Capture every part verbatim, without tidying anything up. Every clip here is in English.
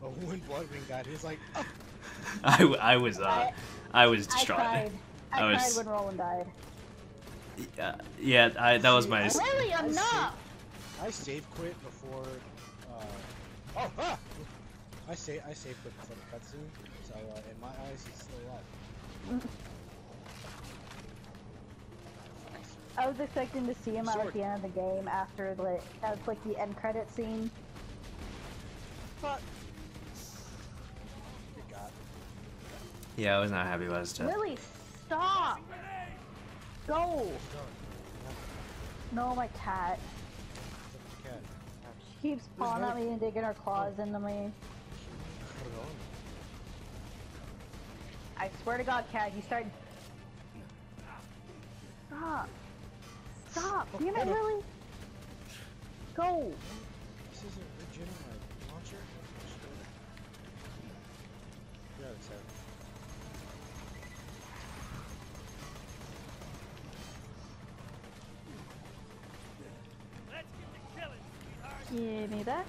when Bloodwing died, he was like, oh. I, I was uh I, I was distraught. I cried. I, I was, cried when Roland died. Yeah, yeah. I, that was my. Really enough. I save quit before. Uh, oh, ah! I say I save quit before the cutscene, so uh, in my eyes he's still alive. I was expecting to see him at like, the end of the game after like as like the end credit scene. Fuck. Good God. Yeah, I was not happy about his death. Lily, stop! Go! No, my cat. Cat. She keeps pawing at me and digging her claws oh. into me. I swear to God, cat, you started. Stop! Stop! Oh, Damn it, Lily! Go! This isn't regenerating my launcher? Yeah, it's out. Give me that.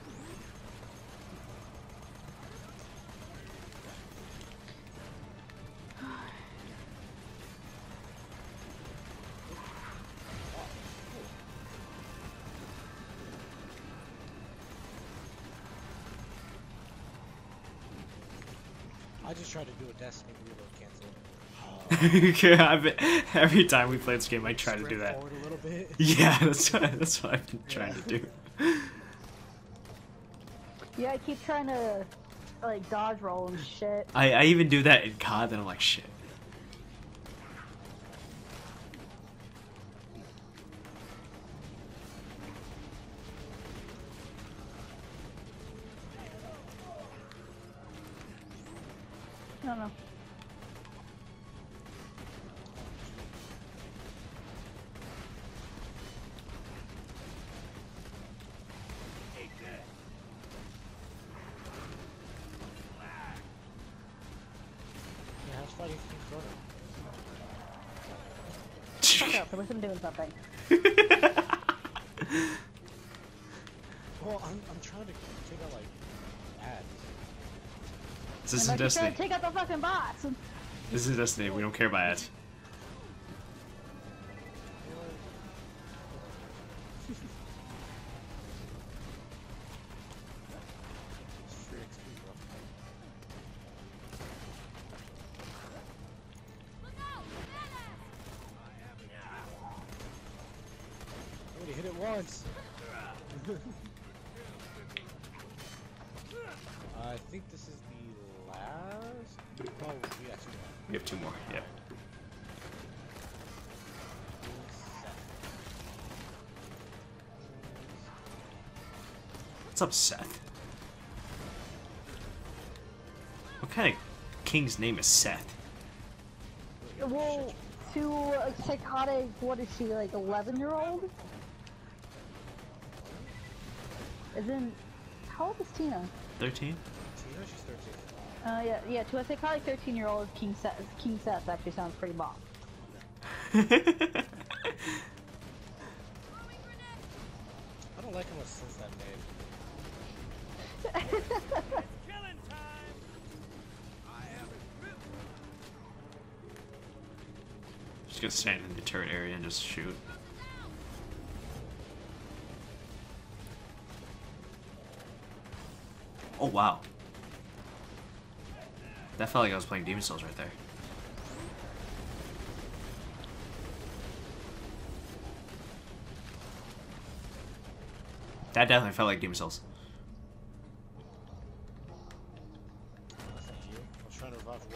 I just tried to do a Destiny reload cancel. Yeah, I've been, every time we play this game, I try to do that. Forward a little bit. Yeah, that's what that's what I've been trying yeah. to do. Yeah, I keep trying to like dodge roll and shit. I I even do that in C O D, and I'm like shit. No, no. Yeah, I was fighting King Frodo. Fuck up, at least I'm doing something. Well, I'm, I'm trying to take out, like, ads. This isn't Destiny. Take out the fucking boss. This is Destiny. We don't care about ads. I already hit it once. I think this is the last. Oh, yeah, two more. We have two more. Yep. What's up, Seth? What kind of king's name is Seth? Well, to a psychotic, what is she, like eleven year old? Isn't, how old is Tina? thirteen? Tina, she's thirteen. Uh, yeah, yeah, to a psychotic thirteen year old, King Seth, King Seth actually sounds pretty bomb. I don't like him since that name. Killing time. I have it. Just gonna stand in the turret area and just shoot. Oh wow. That felt like I was playing Demon Souls right there. That definitely felt like Demon Souls. That's not you. I was trying to revive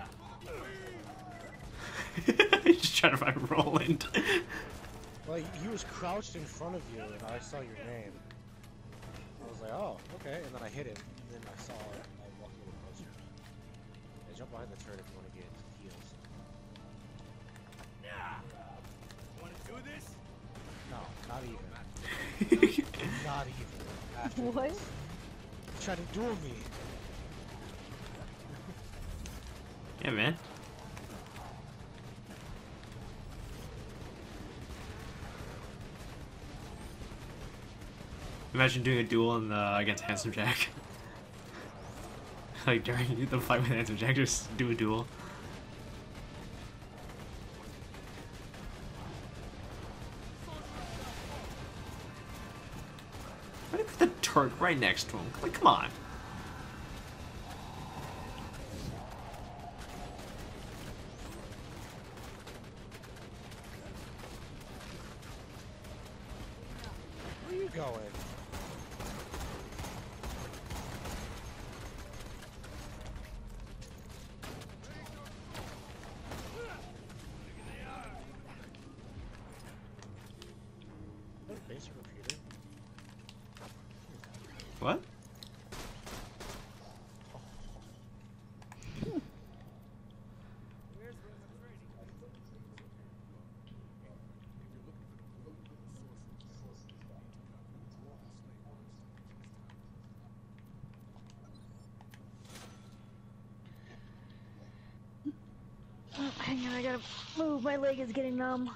Roland. He's just trying to find Roland. Well, he was crouched in front of you, and I saw your name. I was like, oh, okay, and then I hit him, and then I saw it, and I walked a little closer. I jump behind the turret if you want to get heals. Yeah. Want to do this? No, not even. Not even. After What? this. You tried to duel me. Yeah, man. Imagine doing a duel in, uh, against Handsome Jack. like during the fight with Anti Jack, just do a duel. Why did they put the turret right next to him? Like, come on. Where are you going? What base computer? What? Oh, hang on, I gotta move. My leg is getting numb.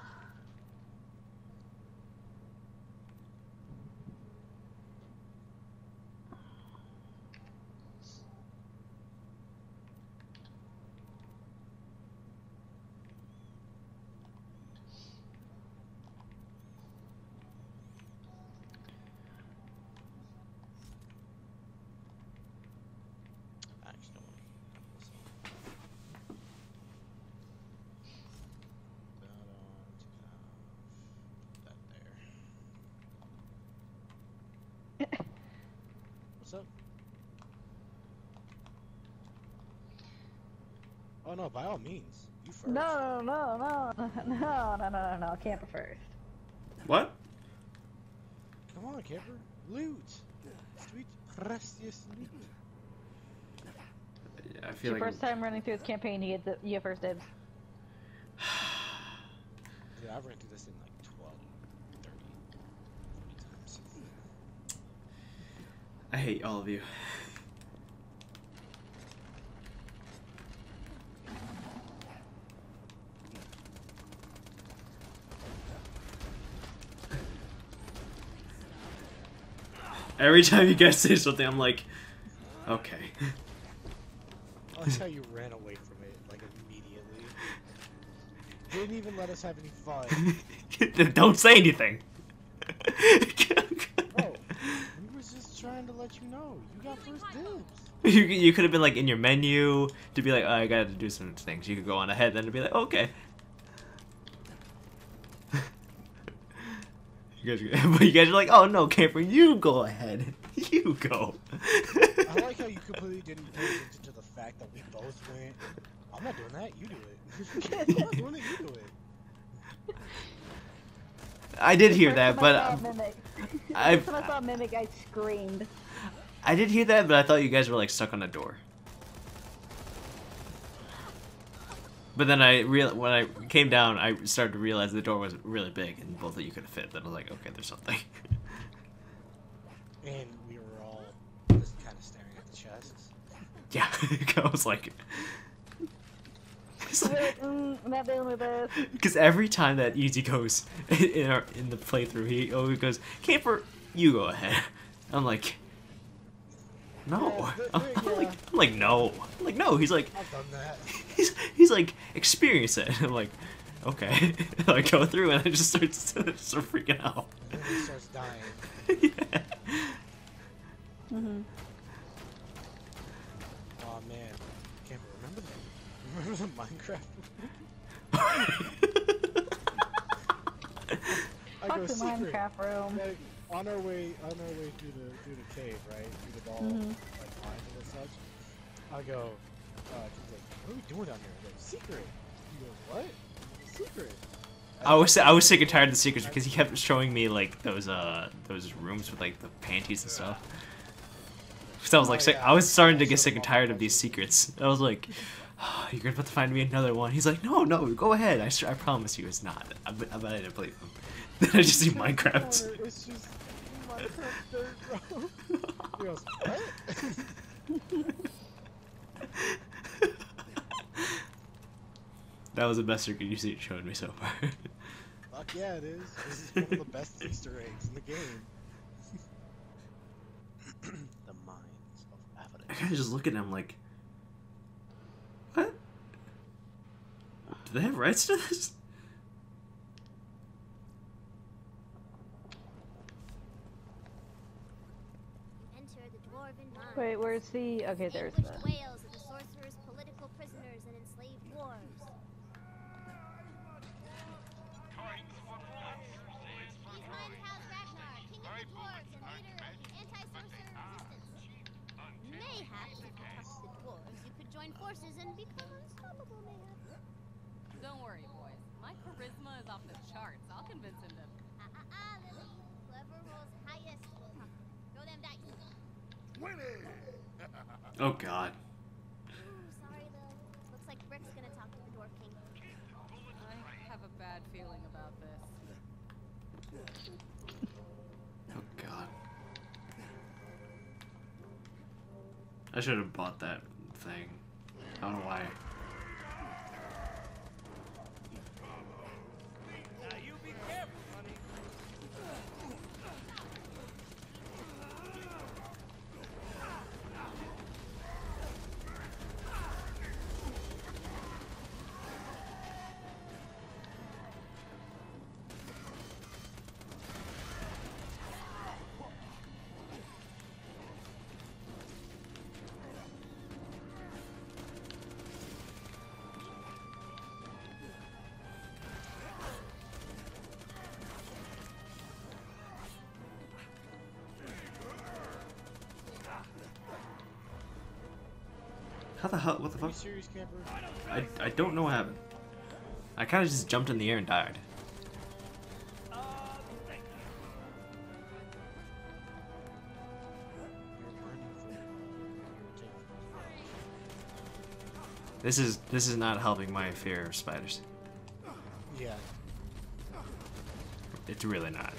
Actually, no one. That there. What's up? Oh no, by all means, you first. No, no, no, no, no, no, no, no, no, camper first. What? Come on, camper. Loot. Sweet precious loot. Yeah, I It's feel your like first time running through this campaign, you get the, you get first dibs. Yeah, I've ran through this in like twelve, thirty, forty times. I hate all of you. Every time you guys say something, I'm like, okay. I like how you ran away from it, like, immediately. Didn't even let us have any fun. Don't say anything. Bro, we was just trying to let you know. You got first dibs. You, you could have been like in your menu to be like, oh, I gotta do some things. You could go on ahead, then to be like, okay. You guys, but you guys are like, oh no, camper, you go ahead. You go. I like how you completely didn't pay attention to the fact that we both went, I'm not doing that, you do it. I'm not doing it, you do it. I did hear First that, time but I saw um, Mimic. I First time I saw Mimic, I screamed. I did hear that, but I thought you guys were like stuck on a door. But then I real when I came down, I started to realize the door was really big and both of you could fit. Then I was like, okay, there's something. And we were all just kind of staring at the chests. Yeah, I was like, mm, I'm not dealing with this. because every time that Easy goes in our in the playthrough, he always goes, camper, you go ahead. I'm like, no. Yeah, th- I'm, th- I'm like, yeah. I'm like, no. I'm like, no. He's like, I've done that. he's he's like, experience it. I'm like, okay. I go through and I just start start freaking out. And then he starts dying. Yeah. Mm-hmm. Oh man, camper, remember that? Remember the Minecraft? I Fuck go the secret. Minecraft room. Like, on our way, on our way through the through the cave, right? Through the ball, Mhm. like mines and such. I go, uh, she's like, what are we doing down here? I go, secret. He goes, what? Secret. I was I was sick and tired of the secrets because he kept showing me like those uh those rooms with like the panties and stuff. So I was like, Oh, sick, yeah. I was starting to I get showed sick him and all tired the of these panties. secrets. I was like, oh, you're about to find me another one. He's like, no, no, go ahead. I, s- I promise you, it's not. I, bet- I bet I didn't believe him. Then I just see Minecraft. It's just Minecraft dirt, bro. He goes, what? That was the best secret you see showed me so far. Fuck yeah, it is. This is one of the best Easter eggs in the game. The Mines of I Evidence. kind of just look at him like, Do they have rights to this? Enter the dwarven mine. Wait, where's the? Okay, there's Vanquished the. whales of the sorcerers, political prisoners, and enslaved dwarves. He's Minehouse Ragnar, king of the dwarves and leader of the anti-sorcerer resistance. Mayhaps if you talk to the dwarves, you could join forces and become unstoppable, mayhaps. Don't worry, boys. My charisma is off the charts. I'll convince him to... Ah, ah, ah, Lily. Whoever rolls highest will talk. Throw them dice. Oh god. Ooh, sorry, Lily. Looks like Brick's gonna talk to the Dwarf King. I have a bad feeling about this. Oh god. I should have bought that thing. I don't know why. Now you be careful, honey. How the hell? What the Are you fuck? serious, camper? I, I don't know what happened. I kind of just jumped in the air and died. Uh, thank you. You're burning for irritating. This is this is not helping my fear of spiders. Yeah. It's really not.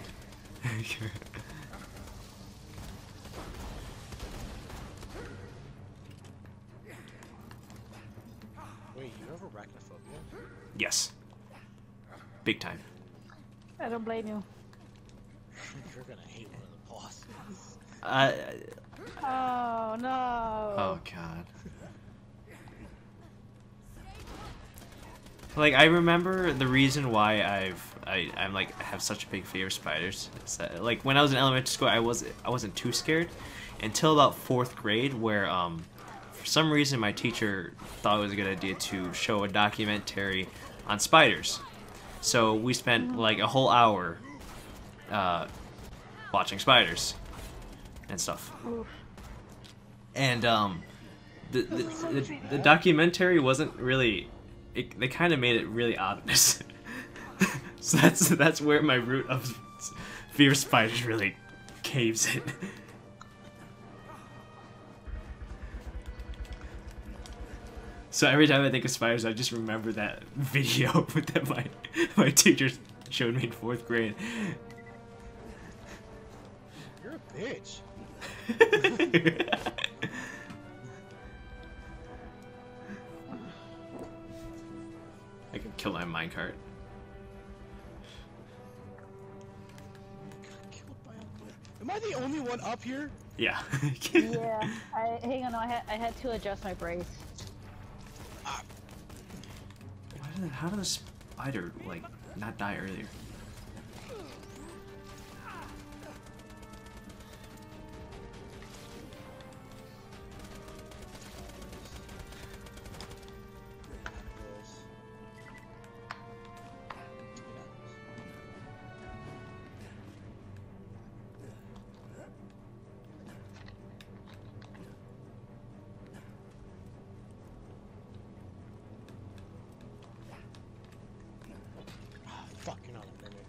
Wait, you have arachnophobia? Yes. Big time. I don't blame you. You're gonna hate one of the bosses. Uh, Oh no. oh god. Like I remember the reason why I've I I'm like have such a big fear of spiders. Is that, like when I was in elementary school, I was I wasn't too scared until about fourth grade, where um for some reason my teacher thought it was a good idea to show a documentary on spiders. So we spent like a whole hour uh, watching spiders and stuff. Oof. And um, the the, the, the documentary wasn't really. It, they kind of made it really ominous. So that's that's where my root of fear of spiders really caves in. So every time I think of spiders, I just remember that video that my my teacher showed me in fourth grade. You're a bitch. I can kill my minecart. Got killed by a bullet. Am I the only one up here? Yeah. Yeah. I hang on. No, I had I had to adjust my brace. Why did, how did the spider like not die earlier? Fuck, you're not a mimic.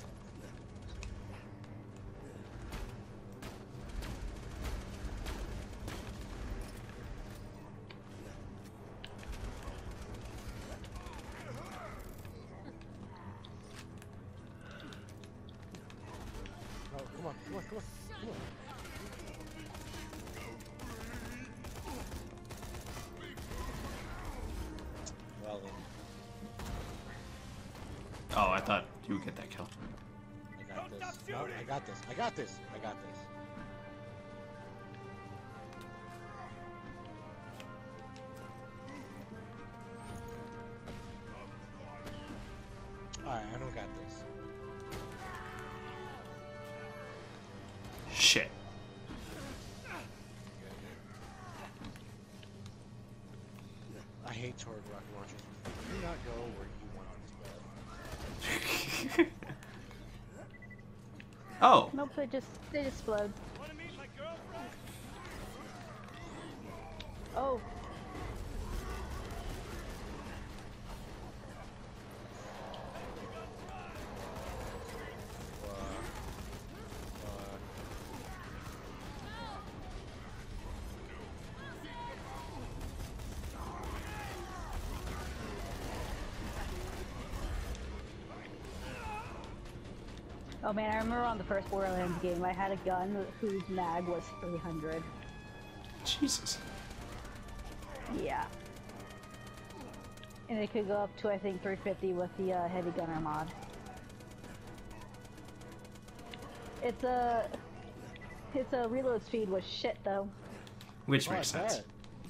Oh, come on, come on, come on, come on. Well then, Oh, I thought you would get that kill. I got this. No, I got this. I got this. I got this. hate turret rocket launchers. Do not go where you want them to go. Oh, Nope, they just they just explode. Wanna meet my girlfriend? Oh. Uh, uh, Oh man, I remember on the first Borderlands game, I had a gun whose mag was three hundred. Jesus. Yeah. And it could go up to, I think, three fifty with the uh, heavy gunner mod. It's a... It's a reload speed was shit, though. Which oh, makes I sense. bet.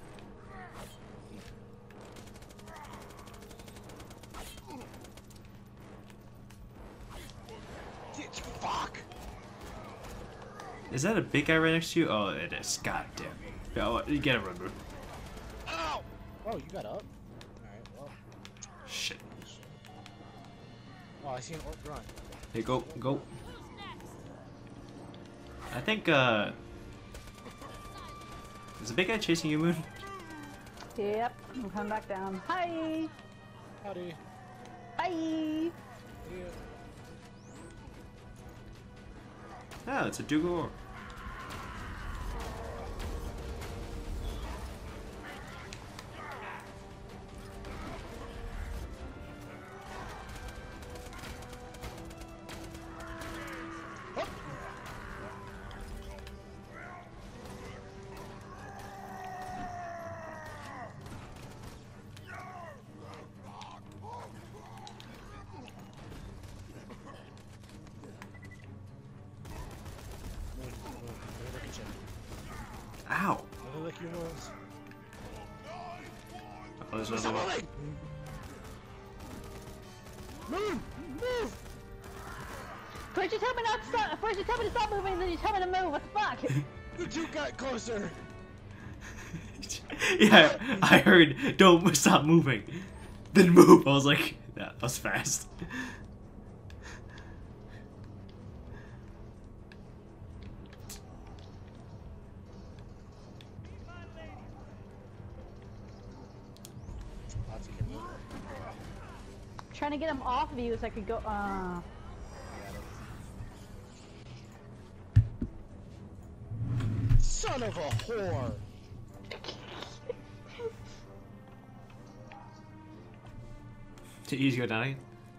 Get- Fuck! Is that a big guy right next to you? Oh, it is. God damn. Oh, you gotta remember. Ow! Oh, you got up? Alright, well. Shit. Oh, I see an orc grunt. Hey, go, go. I think, uh... is the big guy chasing you, Moon? Yep, I'm coming back down. Hi! Howdy. Hi! Yeah. Ah, it's a Dugor. Moon, Moon, let me look at you. Ow. Let me lick your nose. Oh, there's Stop another one. moving! Move! Move! First you tell me not to stop, first you tell me to stop moving, then you tell me to move, what the fuck? You two got closer! Yeah, I heard, don't stop moving. Then move. I was like, yeah, that was fast. Lots of people. Trying to get him off of you so I could go, uh... Son of a whore! Too easy to go down again?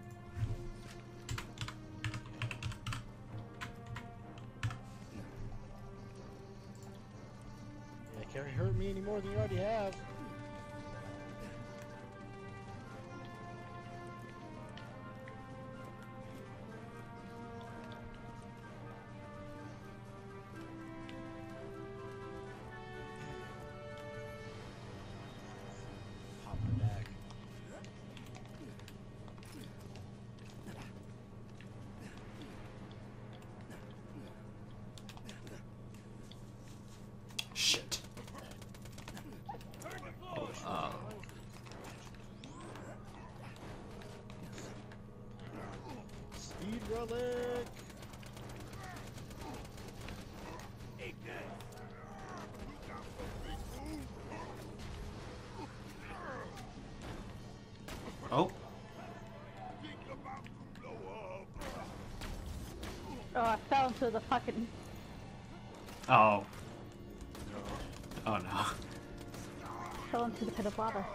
Yeah, can't hurt me any more than you already have. Pop my back. Shit. Oh, uh, Speed relic! oh. Oh, I fell into the fucking... Oh. Oh no. fell into the pit of lava.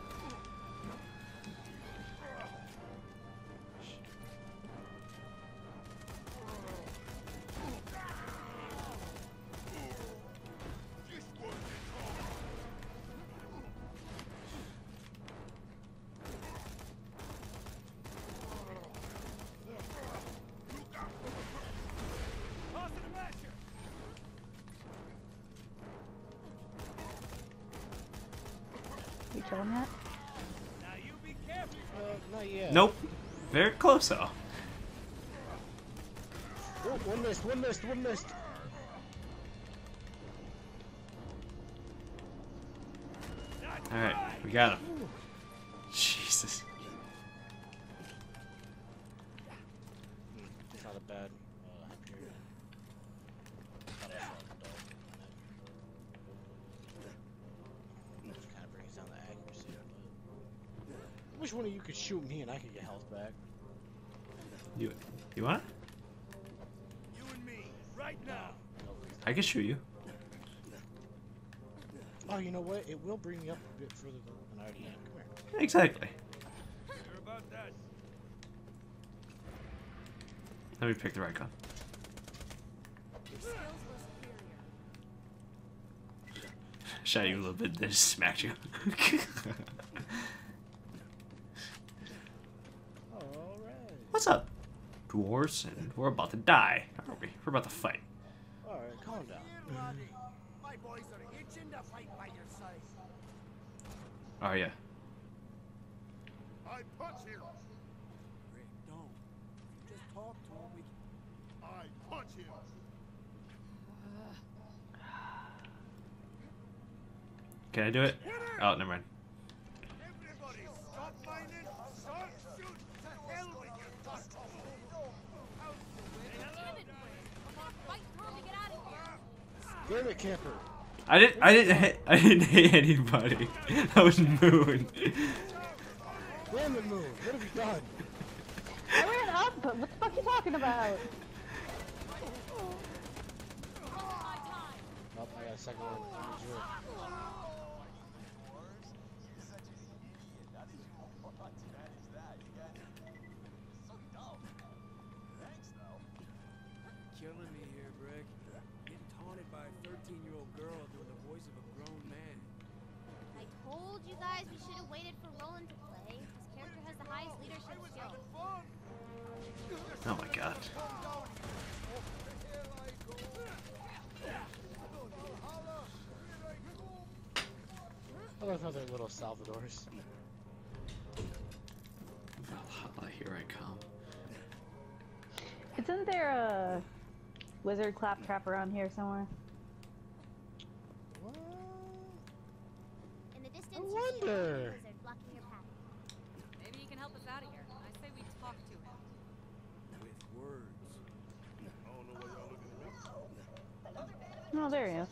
Toss it and Ratcher. You chilling yet? Now you be careful. Uh, not yet. Nope. Very close though. Oh, one missed, one missed, one missed! Alright, we got him. wish one of you could shoot me and I could get health back. You, you want? You and me, right now. I can shoot you. Oh, you know what? It will bring me up a bit further than I already am. Come here. Exactly. Hear about that? Let me pick the right gun. Your skills were superior. Shot you a little bit, then just smacked you. Alright. What's up? Dwarves, and we're about to die, aren't we? We're about to fight. Alright, calm down. My boys are itching to fight by your side. Oh yeah. I punch him. Rick, don't. If you just talk to him, we can... I punch him. Can I do it? Oh, never mind. Everybody, stop fighting. Start shooting. To hell with your dust. Damn it, Rick. Come on, fight through to get out of here. Damn it, camper. I didn't. I didn't. Hit, I didn't hit anybody. That was Moon. Damn it, Moon. What have you done? I ran up, but what the fuck are you talking about? Nope, I got a second one. I need you. Killing me here, Brick. Getting taunted by a thirteen-year-old girl doing the voice of a grown man. I told you guys we should have waited for Roland to play. His character has the highest leadership skill. Oh my god. I love how they're little Salvadors. Valhalla, here I come. Isn't there a wizard claptrap around here somewhere? What? In the distance, I you see a wonder. lizard blocking your path. Maybe he can help us out of here. I say we talk to him. With words. I don't know why y'all looking at me. Oh, there he is.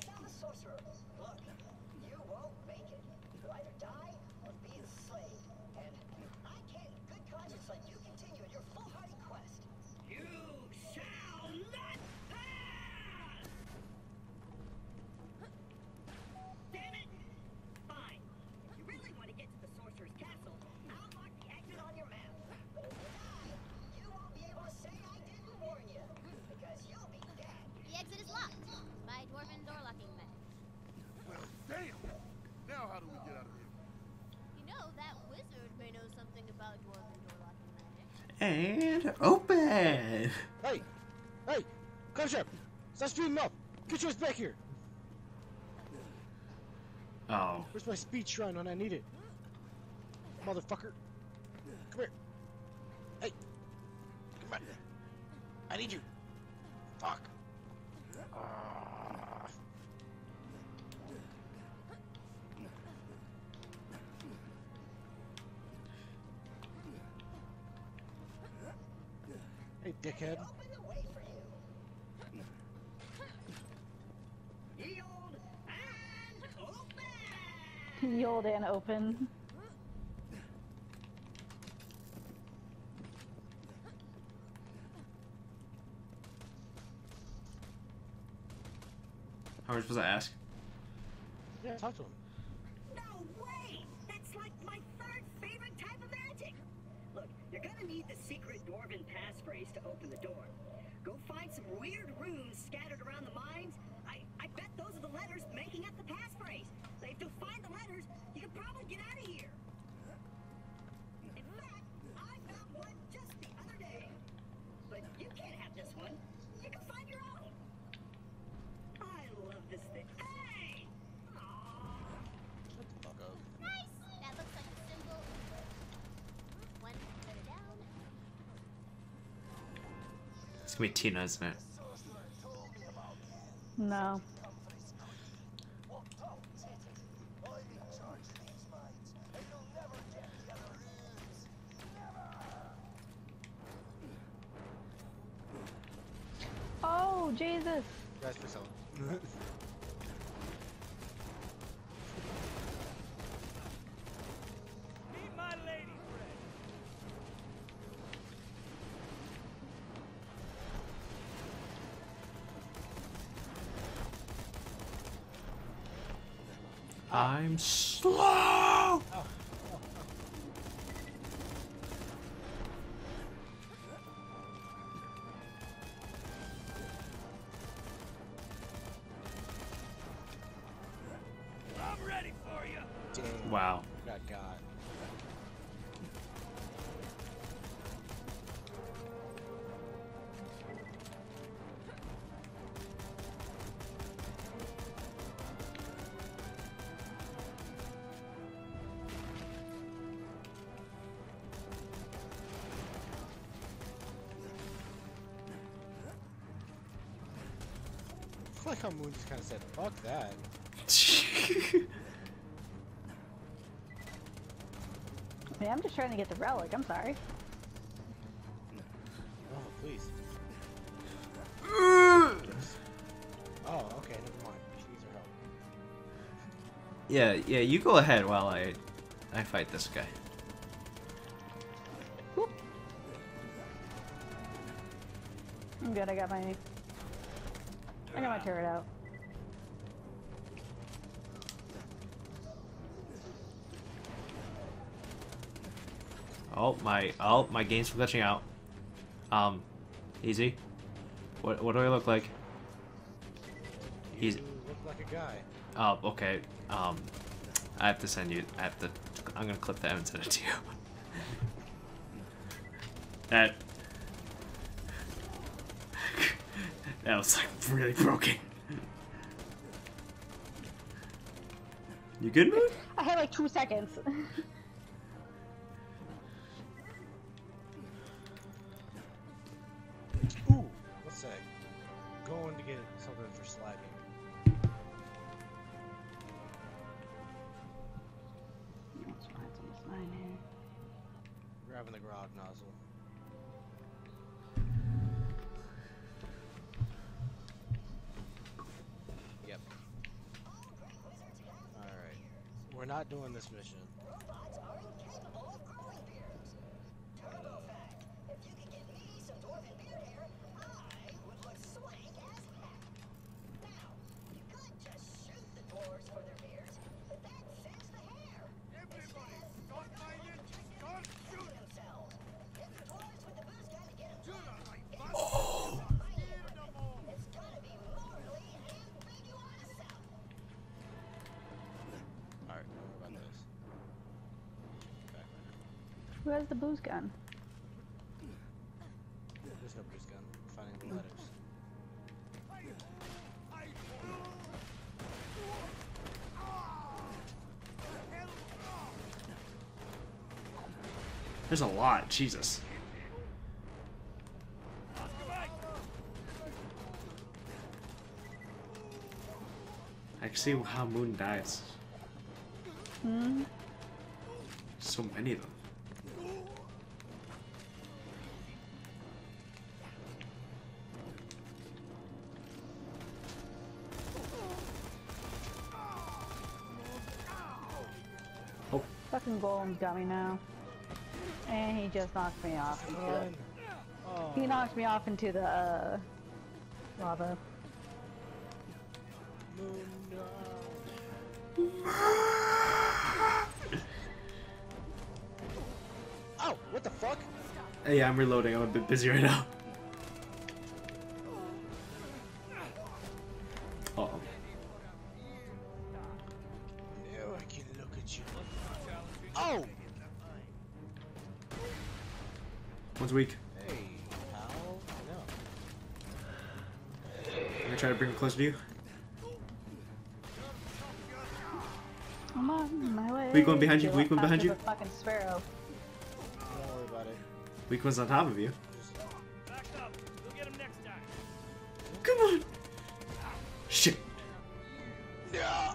The exit is locked by dwarven door locking magic. Well, damn. Now how do we get out of here? You know, that wizard may know something about dwarven door locking magic. And open. Hey! Hey! Claptrap! Stop speeding up! Get yours back here! Oh. Where's my speed shrine when I need it? Motherfucker! Come here! Hey! Come on! I need you! Fuck! Ah. Hey, dickhead. Yield and open. How are we supposed to ask? Yeah, talk to him. No way! That's like my third favorite type of magic! Look, you're gonna need the secret dwarven passphrase to open the door. Go find some weird runes scattered around the mines. I, I bet those are the letters making up the passphrase. If you'll find the letters, you can probably get out of here. In fact, I found one just the other day. But you can't have this one. You can find your own. I love this thing. Hey! Aww. Shut the fuck up. Nice! That looks like a symbol. One further down. It's gonna be Tina, isn't it? No. Oh, Jesus. Guys, for selling. Meet my lady I'm slow. Oh, oh. I'm ready for you. Damn. Wow. Got got. I like how Moon just kind of said, fuck that. I mean, I'm just trying to get the relic. I'm sorry. Oh, please. Oh, okay, never mind. She needs her help. Yeah, yeah, you go ahead while I I fight this guy. I'm good. I got my. I got my turret out. Oh my! Oh, my game's glitching out. Um, easy. What what do I look like? He's. You look like a guy. Oh, okay. Um, I have to send you. I have to. I'm gonna clip that and send it to you. That. That was like really broken. You good, Moon? I had like two seconds. Ooh, let's say. Going to get something for slagging. Let's find some sign here. Grabbing the grog nozzle. Yep. Alright. We're not doing this mission. Everybody, stop fighting. Start shooting. Oh. Alright, what about this? Back Who has the booze gun? There's no boost gun. We're finding the letters. There's a lot. Jesus. I can see how Moon dies. Hmm. So many of them. Oh, Fucking Golem's got me now. And he just knocked me off. Into Run. Oh. He knocked me off into the uh, lava. Moon, no. Oh, what the fuck? yeah, I'm reloading. I'm a bit busy right now. Uh oh. Now I can look at you. Oh! One's weak. Hey, pal. No. I'm gonna try to bring him closer to you. I'm on my way. Weak one behind you, You're weak one behind faster you. than a fucking sparrow. Don't worry about it. Weak one's on top of you. Just Back up. We'll get him next time. Come on. Shit. no.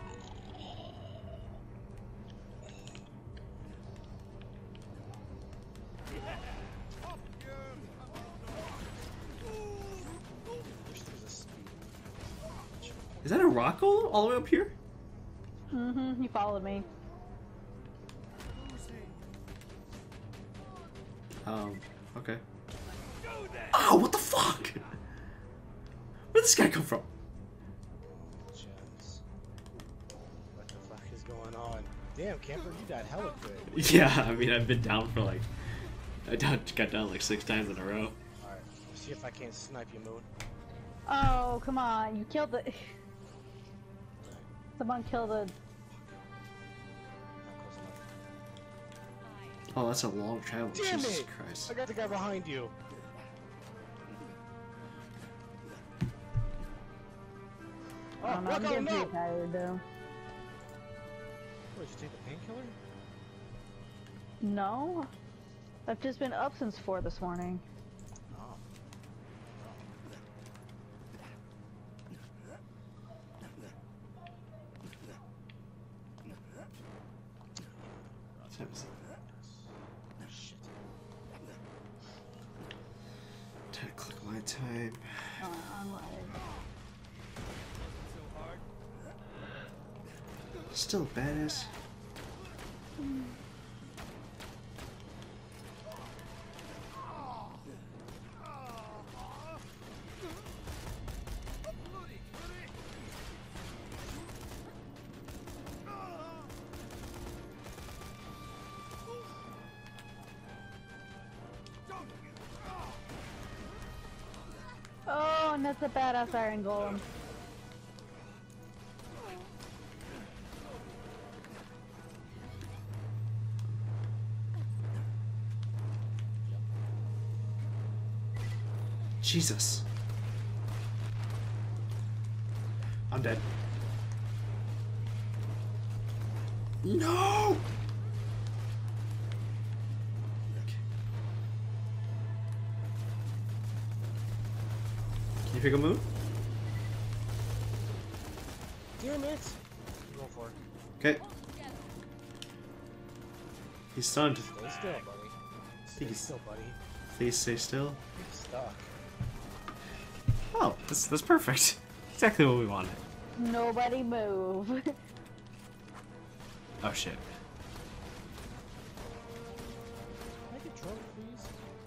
Wish there was a speed. Is that a rock all, all the way up here? Mm-hmm. He followed me. Um, okay. Oh, what the fuck? Where'd this guy come from? Gems. What the going on? Damn, camper, you died hella quick. Yeah, I mean, I've been down for like, I down, got down like six times in a row. Alright, let's see if I can't snipe you, Moon. Oh, come on. You killed the... Someone killed the... Not close enough. Oh, that's a long travel. Damn Jesus it! Christ. I got the guy behind you. I Oh, don't know, I'm Rocco, getting no! pretty tired though. What, did you take the painkiller? No? I've just been up since four this morning. Oh. Shit. Try to click my time. Uh, I'm like... Still badass. Oh, and that's a badass Iron Golem. Jesus. I'm dead. No! Can you pick a move? Damn it! Go for it. Okay. He's stunned. Stay still, buddy. Stay he's- still, buddy. Please stay still. He's stuck. Oh, that's, that's perfect. Exactly what we wanted. Nobody move. Oh shit. Can I get drunk, please?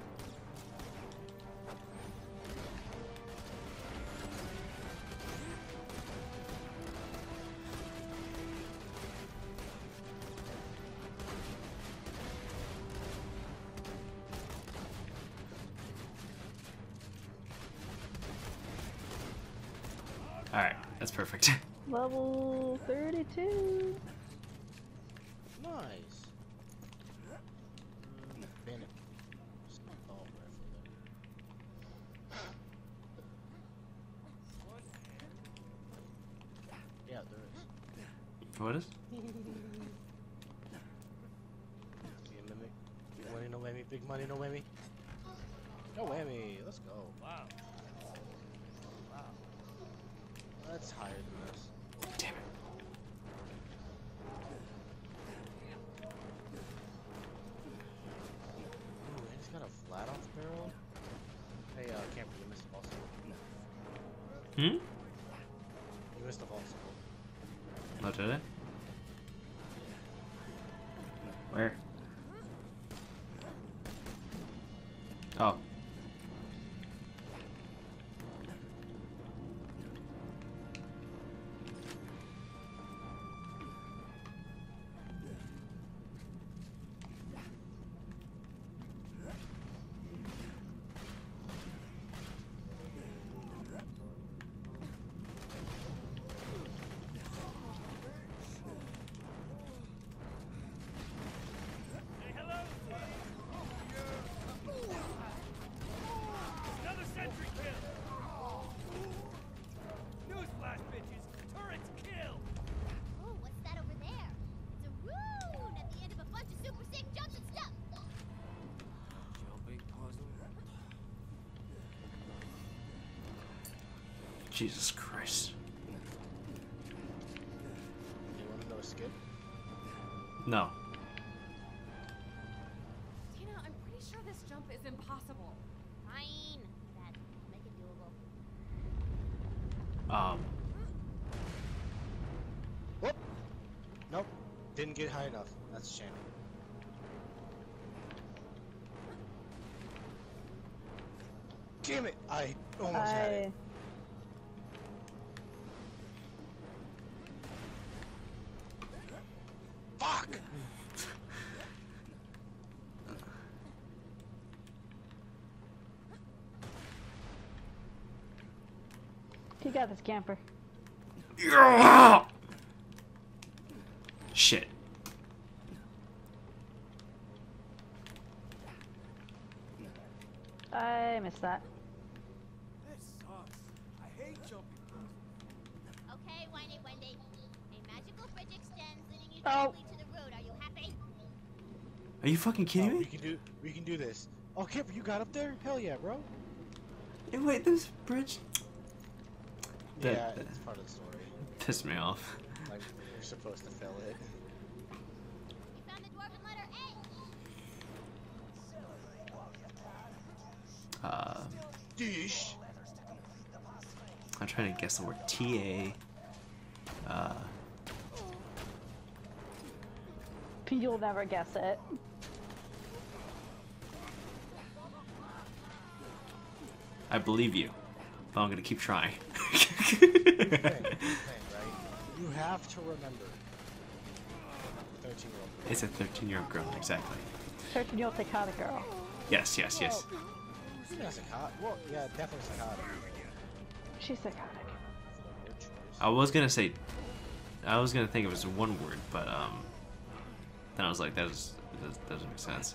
Alright, that's perfect. Level thirty-two. Nice. Mm, bandit. Oh, rifle there. Yeah, there is. What is? Be a mimic. Big money, no whammy. Big money, no whammy. No whammy. Let's go. Wow. Wow. That's higher than this. Damn it. Ooh, and he's got a flat off barrel. Hey, uh, camper, you missed the vault symbol. Hmm? You missed the vault symbol. Oh, did I? Where? Oh. Another sentry kill! Newsflash, bitches! Turrets kill! Oh, what's that over there? It's a rune at the end of a bunch of super sick jumps and stuff. Jumping puzzle. Jesus Christ. You want to know a skip? No. Tina, I'm pretty sure this jump is impossible. Fine. That make it doable. Um. Whoop! Nope. Didn't get high enough. That's a shame. Damn it! I almost had it. I... You got this, camper. Shit. I missed that. This sucks. I hate jumping. Okay, Whiny Wendy. A magical bridge extends, leading you Oh. directly to the road. Are you happy? Are you fucking kidding Oh, me? we can do. We can do this. Oh, Kip, you got up there? Hell yeah, bro. Hey, wait, this bridge That- yeah, that- it's part of the story. pissed me off. Like you're supposed to fill it. You found the dwarven letter A. Uh, Dish. I'm trying to guess the word T A. Uh, You'll never guess it. I believe you, but I'm gonna keep trying. Thing, thing, right? You have to remember. Thirteen-year-old. It's a thirteen-year-old girl, exactly. Searching you'll take out a girl. Yes, yes, yes. Yeah, psychotic. Well, yeah, definitely psychotic. She's psychotic. Word choice. I was gonna say, I was gonna think it was one word, but um, then I was like, that, is, that doesn't make sense.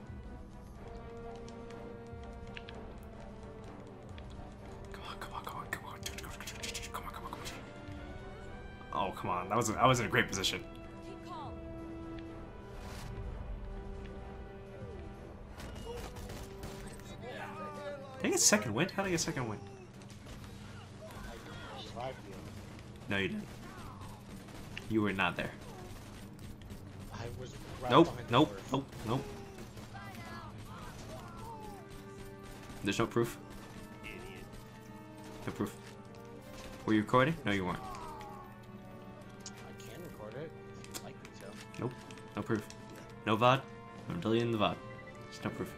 Come on, come on, come on, come on, come on, come on, come on, come on. Oh, come on, that was I was in a great position. Keep calm. Did I get second wind? How did I get second wind? I survived you. No, you didn't. You were not there. I was right Nope, behind the nope, dwarf. nope, nope. There's no proof. No proof. Were you recording? No, you weren't. I can record it if you'd like me to. Nope. No proof. No V O D. I'm deleting the V O D. There's no proof.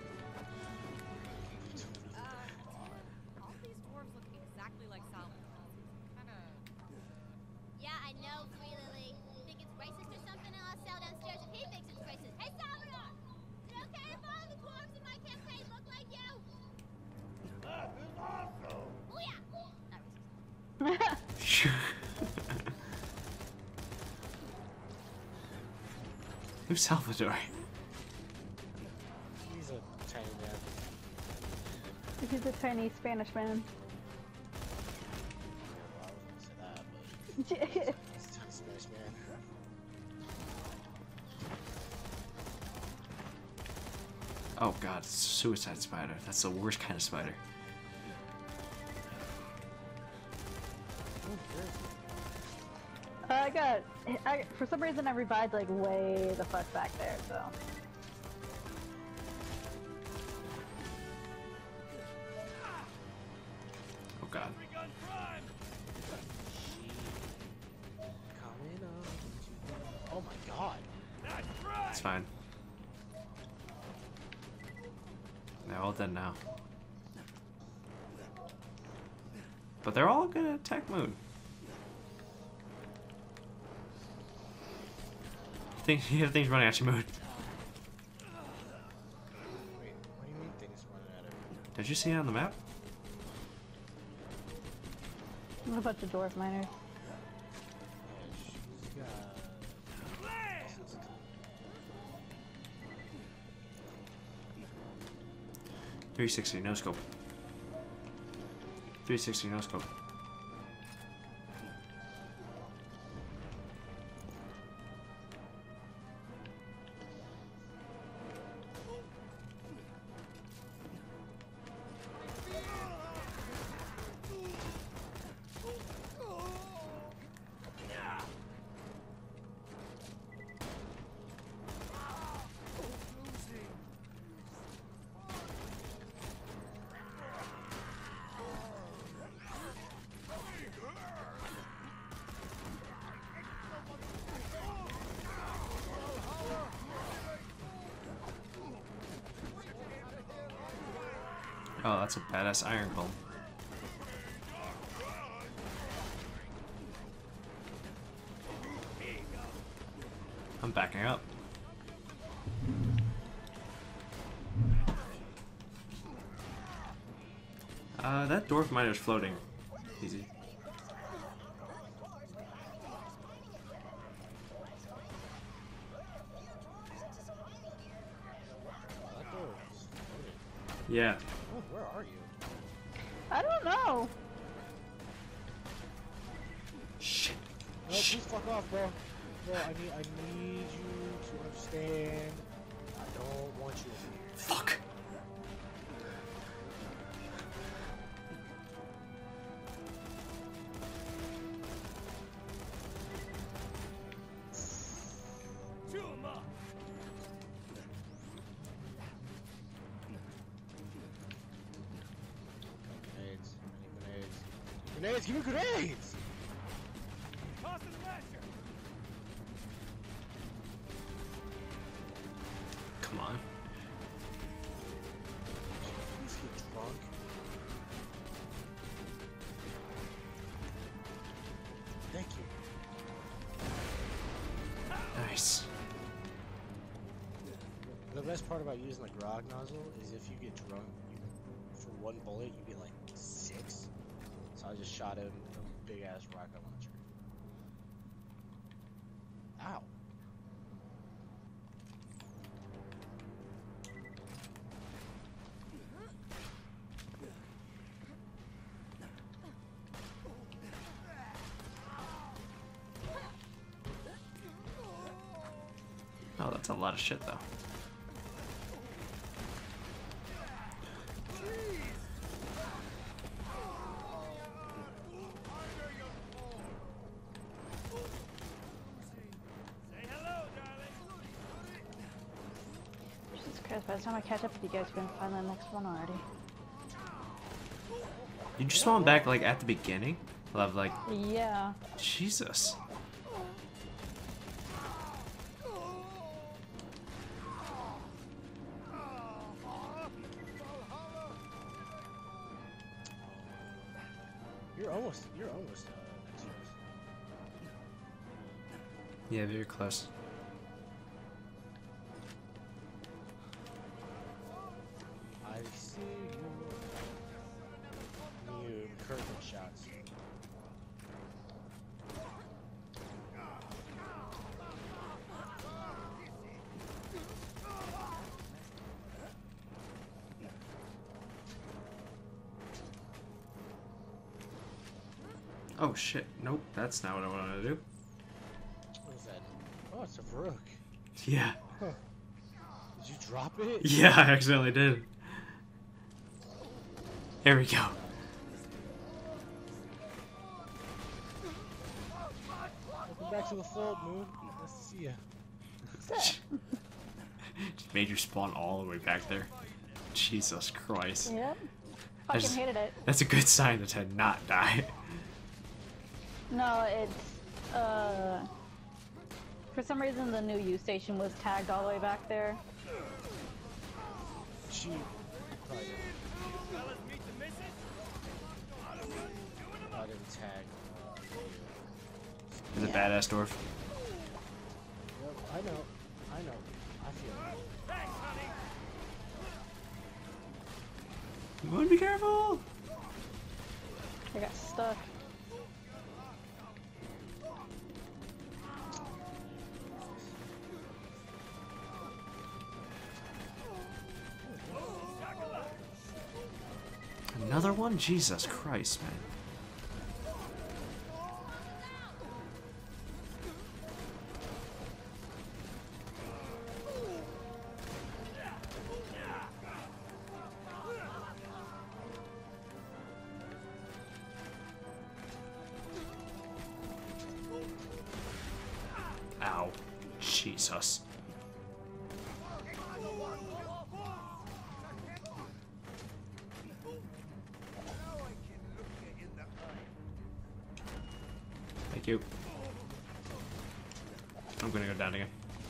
All these dwarves look exactly like Salvador. Kinda. Yeah, I know, Free Lily. Think it's racist or something? I'll sell downstairs if he thinks it's racist. Hey, Salvador! Is it okay if all the dwarves in my campaign look like you? Oh yeah! Not racist. Who's Salvador? He's a tiny man. He's a tiny Spanish man. Well, I was gonna say that, but he's a tiny Spanish man. Oh god, it's a suicide spider. That's the worst kind of spider. Oh, where is he? I got. I, for some reason, I revived like way the fuck back there. So. Oh god. Begun crime. Coming up into- Oh my god. That's right. It's fine. They're all dead now. But they're all gonna attack Moon. Think you have things running at you, Moon. Wait, what do you mean things running at him? Did you see it on the map? A bunch of dwarf miners. Yeah, she's got... three sixty, no scope. three sixty, no scope. Oh, that's a badass iron golem. I'm backing up. Uh, that dwarf miner's floating. Easy. Yeah. Oh, where are you? I don't know. Shit. No, Shit. please fuck off, bro. Bro, I need, I need you to understand. I don't want you in here. Fuck. Chew 'em up. Grenades. I need grenades. Grenades, give me grenades! Toss the smasher. Come on. Please get drunk. Thank you. Nice. The best part about using the grog nozzle is if you get drunk, you, for one bullet, you get like six. So I just shot him a big ass rocket launcher. Ow. Oh, that's a lot of shit, though. Say hello, darling. Jesus Christ, by the time I catch up with you guys, we're gonna find the next one already. You just spawn back, like, at the beginning? Love, like, Yeah. Jesus. You're almost, you're almost uh, next to us. Yeah, very close. I see you. You encouragement shots. Oh, shit. Nope, that's not what I wanted to do. What is that? Oh, it's a Varrook. Yeah. Huh. Did you drop it? Yeah, I accidentally did. Here we go. Welcome back to the fold, Moon. Nice to see ya. Just made you spawn all the way back there. Jesus Christ. Yep. I Fucking just- hated it. That's a good sign to not die. No, it's, uh... For some reason, the new U station was tagged all the way back there. She probably didn't, Fellas, meet the missus. probably didn't tag. He's a badass dwarf. Yep, I know. I know. I feel it. Thanks, honey. You wanna be careful? I got stuck. Another one? Jesus Christ, man. Ow. Jesus. Thank you. I'm gonna go down again.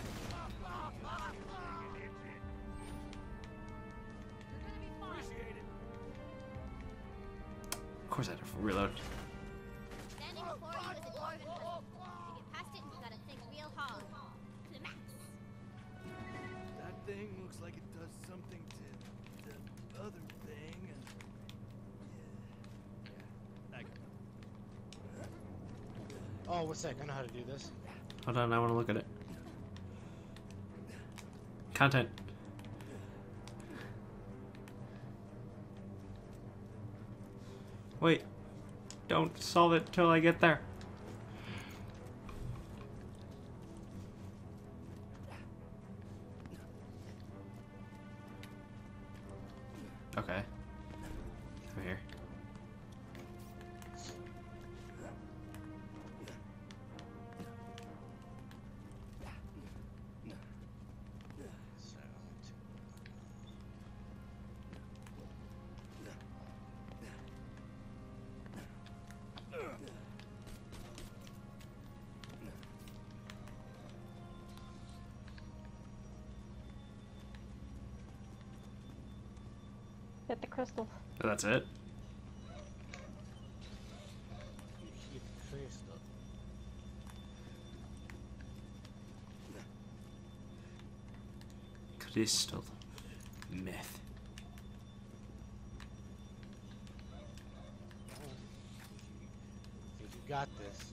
Of course I had to reload. Standing before you is a dwarven puzzle. To get past it, you gotta think real hard. To the max. That thing looks like it does something to the other thing. And yeah, yeah, I got Oh, one sec. I know how to do this. Hold on, I want to look at it. Content. Wait. Don't solve it till I get there. Okay. Over here. Get the crystals. Oh, that's it? You keep face up. Crystal. Myth. Think you got this.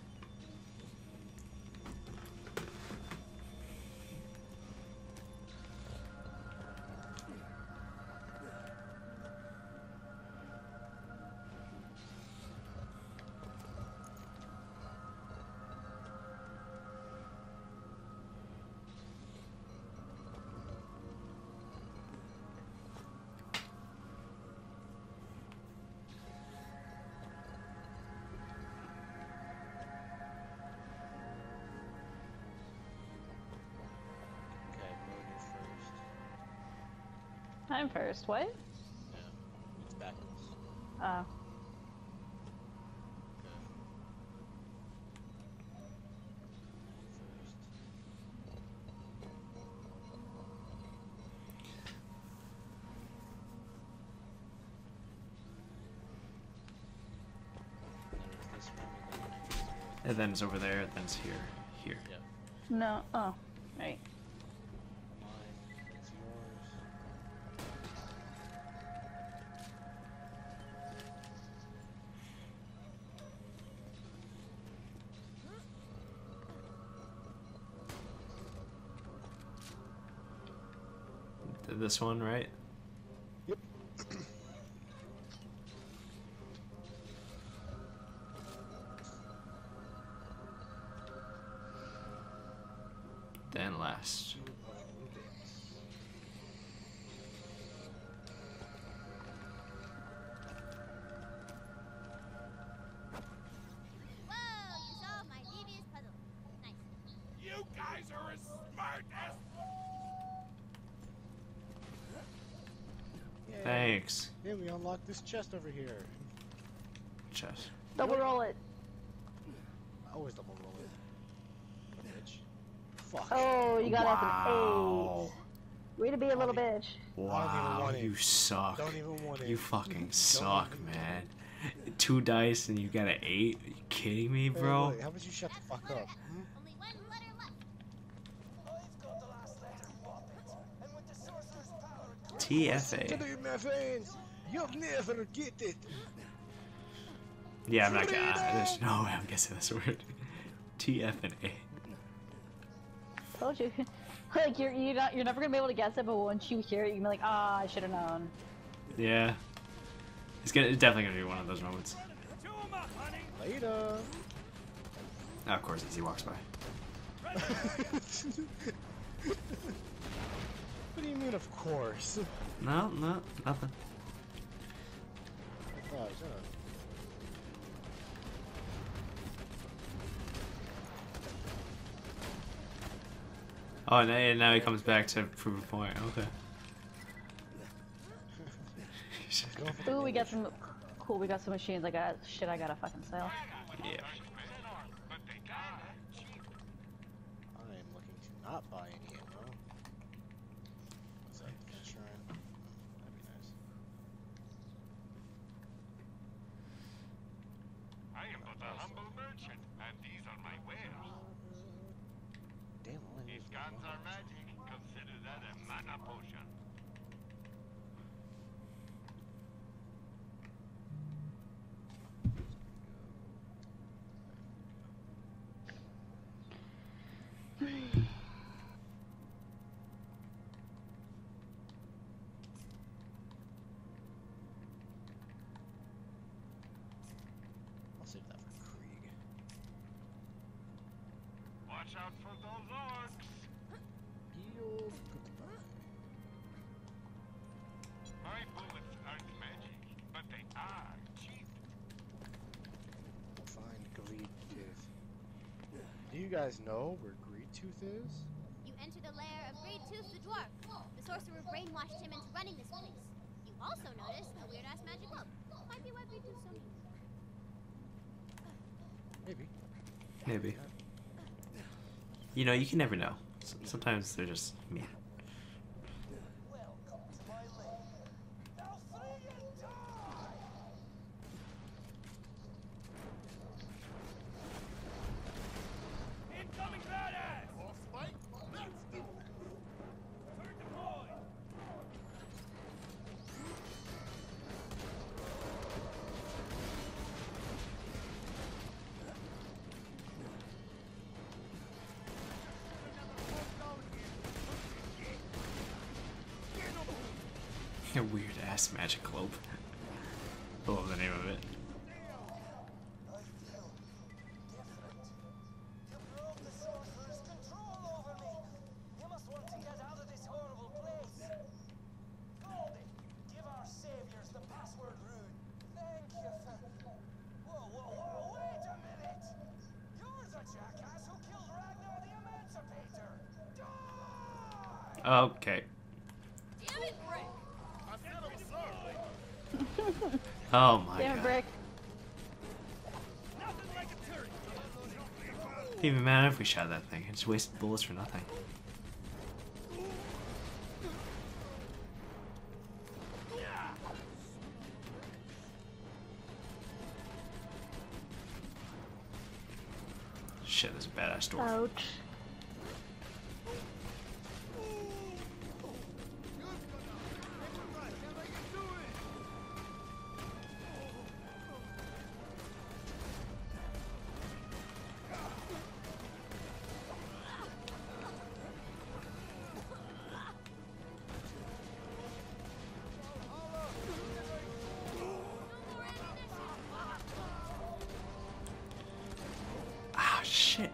Okay, Moon first. I'm first. What? Yeah, it's backwards. Oh. Okay. First. Then it's this one, and then it's this one. And then it's over there, then it's here. Here. Yeah. No. Oh. Right. Mine, that's yours. Th- This one, right? Yep. Then last. Whoa, you solved my devious puzzle. Nice. You guys are as smart as. Yay. Thanks. Hey, we unlocked this chest over here. Chest. Double roll it. I always double roll it. Bitch. Fuck. Oh, you got Wow. an eight. Way to be a little bitch. Wow, want it. you suck. Don't even want it. You fucking suck, even- man. Two dice and you got an eight? Are you kidding me, Hey, bro? wait, how about you shut the fuck up? Hmm? Only one letter left. T F To A. the my friends, you'll never get it. Yeah, I'm not gonna. There's no way I'm guessing this word. T F and A. Told you. Like you're you're not you're never gonna be able to guess it, but once you hear it, you can be like, ah, I should have known. Yeah. It's gonna. It's definitely gonna be one of those moments. Chew 'em up, honey. Later. Oh, of course, as he walks by. What do you mean, of course? No, no, nothing. Oh, shut up. Oh, now, and now he comes back to prove a point. Okay. Going for the Ooh, we got finish. some cool. We got some machines. I got shit. I gotta fucking sell. Yeah. I am looking to not buy any ammo. What's that? Insurance? That'd be nice. I am but a humble merchant, and these are my wares. Damn, all I need If is guns one. are magic, consider that a mana potion. save that for Krieg. Watch out for those orcs. Heal. My bullets aren't magic, but they are cheap. Find Greed Tooth. Do you guys know where Greed Tooth is? You enter the lair of Great Tooth the Dwarf. The sorcerer brainwashed him into running this place. You also notice a weird-ass magic book. Might be why Great Tooth's so mean. Maybe. Maybe. You know, you can never know. S- Sometimes they're just mean. Welcome to my lair. Now free and die! Incoming badass! Off spike? Let's do it! Turn deployed! A weird ass magic globe. I love the name of it. I feel different. You broke the sorcerer's control over me. You must want to get out of this horrible place. Goldie, give our saviors the password rune. Thank you for... Whoa, whoa, whoa, wait a minute! You're the jackass who killed Ragnar the Emancipator! Die! Okay. Damn it, Brick! I said I was sorry. Oh my Damn it, god. Brick. Nothing like a turret! Didn't even matter if we shot that thing. I just wasted bullets for nothing. Shit, there's a badass door. Ouch. Ah, shit.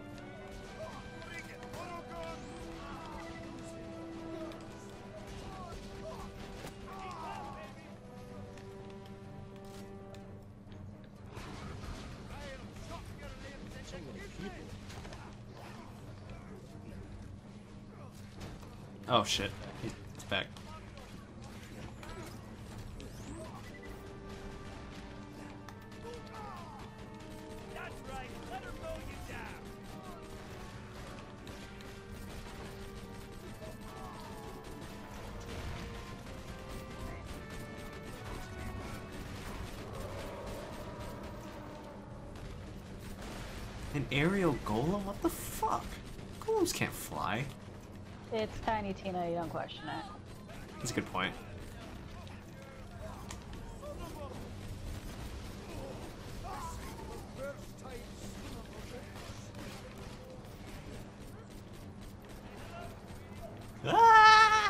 So many people. Oh shit. It's back. That's right, let her mow you down! An aerial golem? What the fuck? Golems can't fly. It's Tiny Tina, you don't question it. That's a good point. Ah!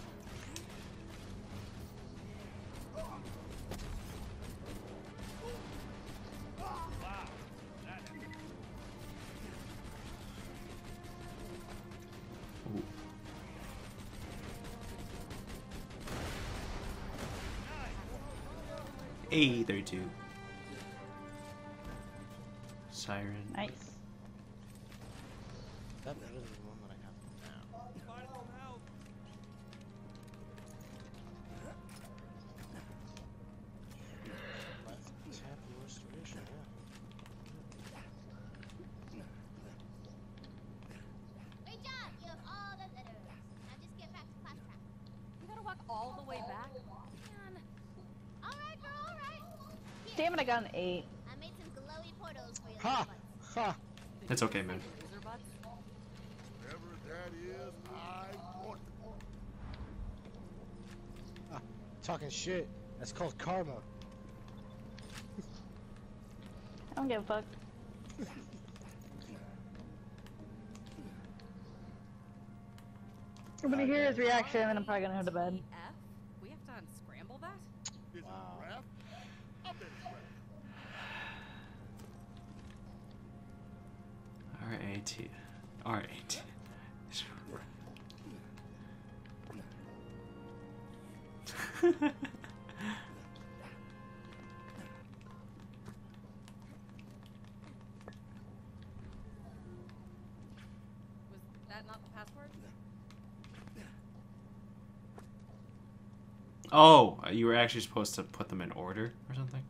Ooh. Hey, thirty-two. Siren. Nice. Is that better than the one that I have now? Find some help! Left tap restoration, yeah. Great job! You have all the letters. Now just get back to class track. You gotta walk all the way back? Man. Alright, girl, alright. Here, Damn it, I got an eight. I made some glowy portals for you. Ha! little butts. Ha! It's okay, man. Loser butts? Whatever that is, I want it. Ah, talking shit. That's called karma. I don't give a fuck. I'm gonna hear his reaction and I'm probably gonna go to bed. F? We have to unscramble that? Is Wow. it rap? I bet it's rap. R A T. R A T. Was that not the password? Oh, you were actually supposed to put them in order or something?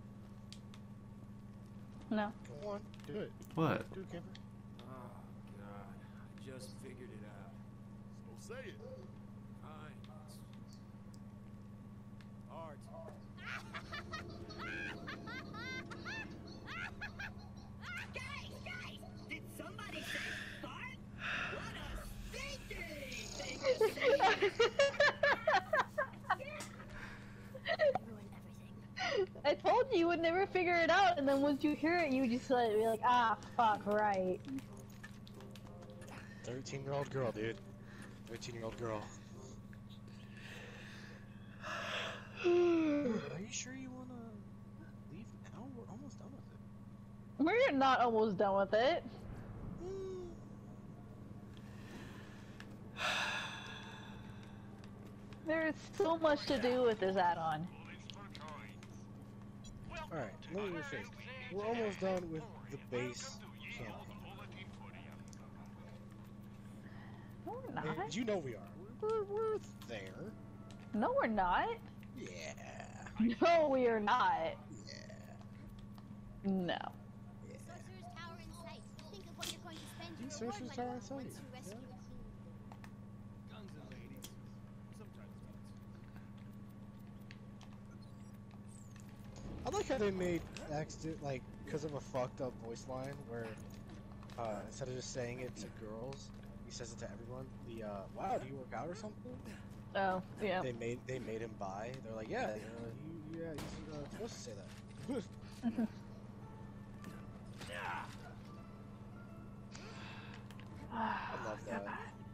No. Go on, do it. What? Do it, camper. Oh, God. I just figured it out. So say it. Fine. Art. Guys, guys! Did somebody say fart? What a stinky thing to say! I told you you would never figure it out, and then once you hear it, you just like be like, ah, fuck, right. thirteen-year-old girl, dude. thirteen-year-old girl. Are you sure you wanna leave now? We're almost done with it. We're not almost done with it. There's so much to do with this add-on. Alright, let me rephrase. We're almost done with the base campaign. No, we're not. And you know we are. We're, we're there. No, we're not. Yeah. No, we are not. Yeah. No. Sorcerer's Tower in sight. Think of what you're going to spend Yeah, your Sorcerer's reward Tower money in on sight. once you rescue Yeah. the king. Guns and ladies. Sometimes guns. I like how they made accident, like, because of a fucked up voice line where, uh, instead of just saying it to girls, he says it to everyone. The, uh, wow, do you work out or something? Oh, yeah. They made they made him buy. They're like, yeah, uh, you, yeah, you're uh, supposed to say that. I love that.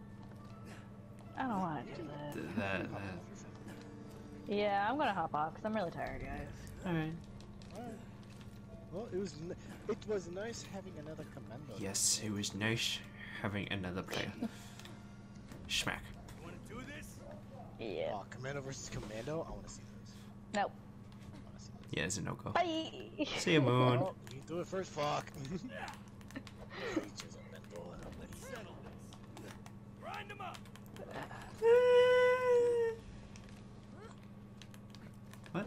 I don't want to do that. Th- That. that. Yeah, I'm gonna hop off because I'm really tired, guys. Alright. Alright. Well, it was n it was nice having another commando. Yes, it was nice having another player. Schmack. You wanna do this? Yeah. Oh, commando versus commando. I want to see this. Nope. I want to see this. Yeah, it's a no go. Bye. See you, Moon. Oh, you do it first. Fuck. Let's settle this. Grind them up. What?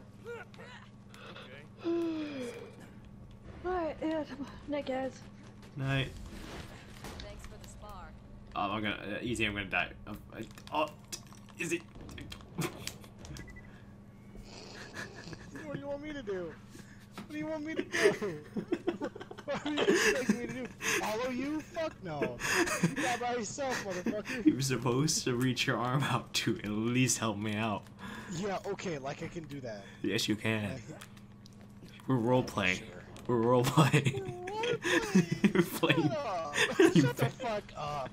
Okay. Alright, yeah. Night, guys. Night. Thanks for the spar. Oh, I'm gonna. Uh, easy, I'm gonna die. Oh, I, oh is it? What do you want me to do? What do you want me to do? What do you expect me to do? Follow you? Fuck no. You got by yourself, motherfucker. You were supposed to reach your arm out to at least help me out. Yeah, okay, like I can do that. Yes, you can. We're role playing. Sure. We're role playing. You're playing. Shut up. You Shut the bet. fuck up.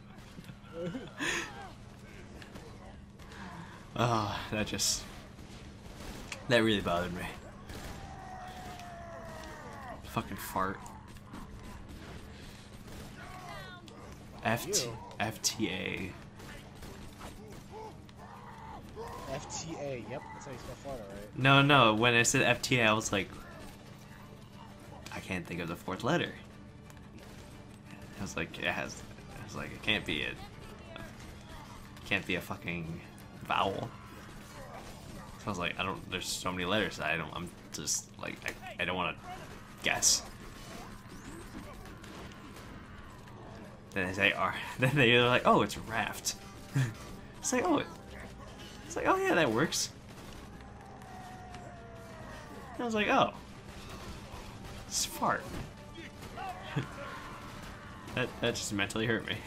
Oh, that just. That really bothered me. Fucking fart. F T F T A. F T A, yep, that's how you spell fart, alright. No, no. When I said F T A, I was like, I can't think of the fourth letter. I was like, it has. I was like, it can't be it. Can't be a fucking vowel. So I was like, I don't. There's so many letters. That I don't. I'm just like, I, I don't want to guess. Then they say R. Then they're like, oh, it's raft. It's like, oh, it, it's like, oh yeah, that works. And I was like, oh, it's fart. that that just mentally hurt me.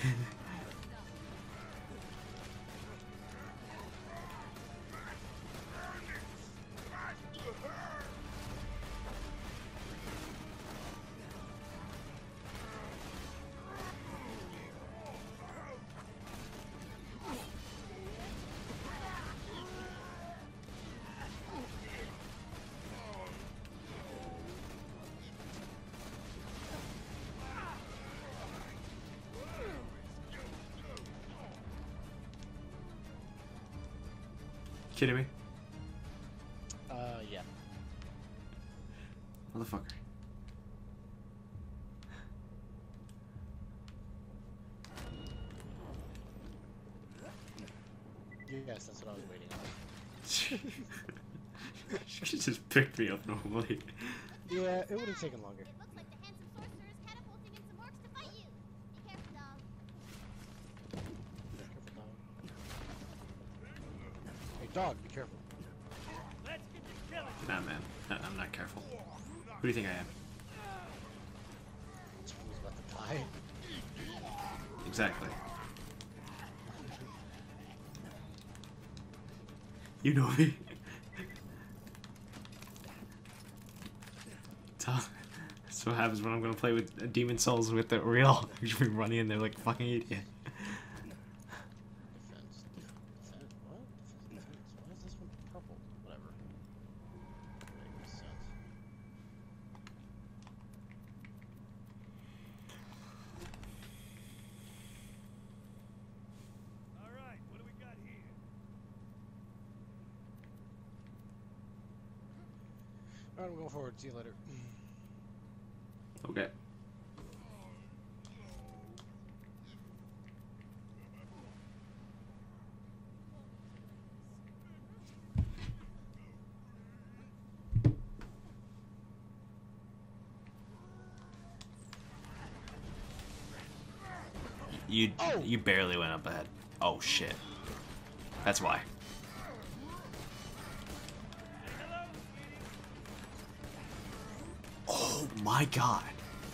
kidding me? Uh, yeah. Motherfucker. Yes, that's what I was waiting on. She just picked me up normally. Yeah, it would have taken longer. It looks like the handsome sorcerer is catapulting in some orcs to fight you. Be careful, dog. Yeah, careful, dog. Hey, dog, be careful. Nah, man. I- I'm not careful. Who do you think I am? This fool's about to die. Exactly. You know me. That's what happens when I'm gonna play with Demon Souls with the real. You be running and they're like fucking idiot. Defense. Defense. What? Defense. Why is this one purple? Whatever. Makes sense. Alright, what do we got here? Alright, I'm going forward. See you later. Okay. You Oh. you barely went up ahead. Oh shit. That's why. Oh my god.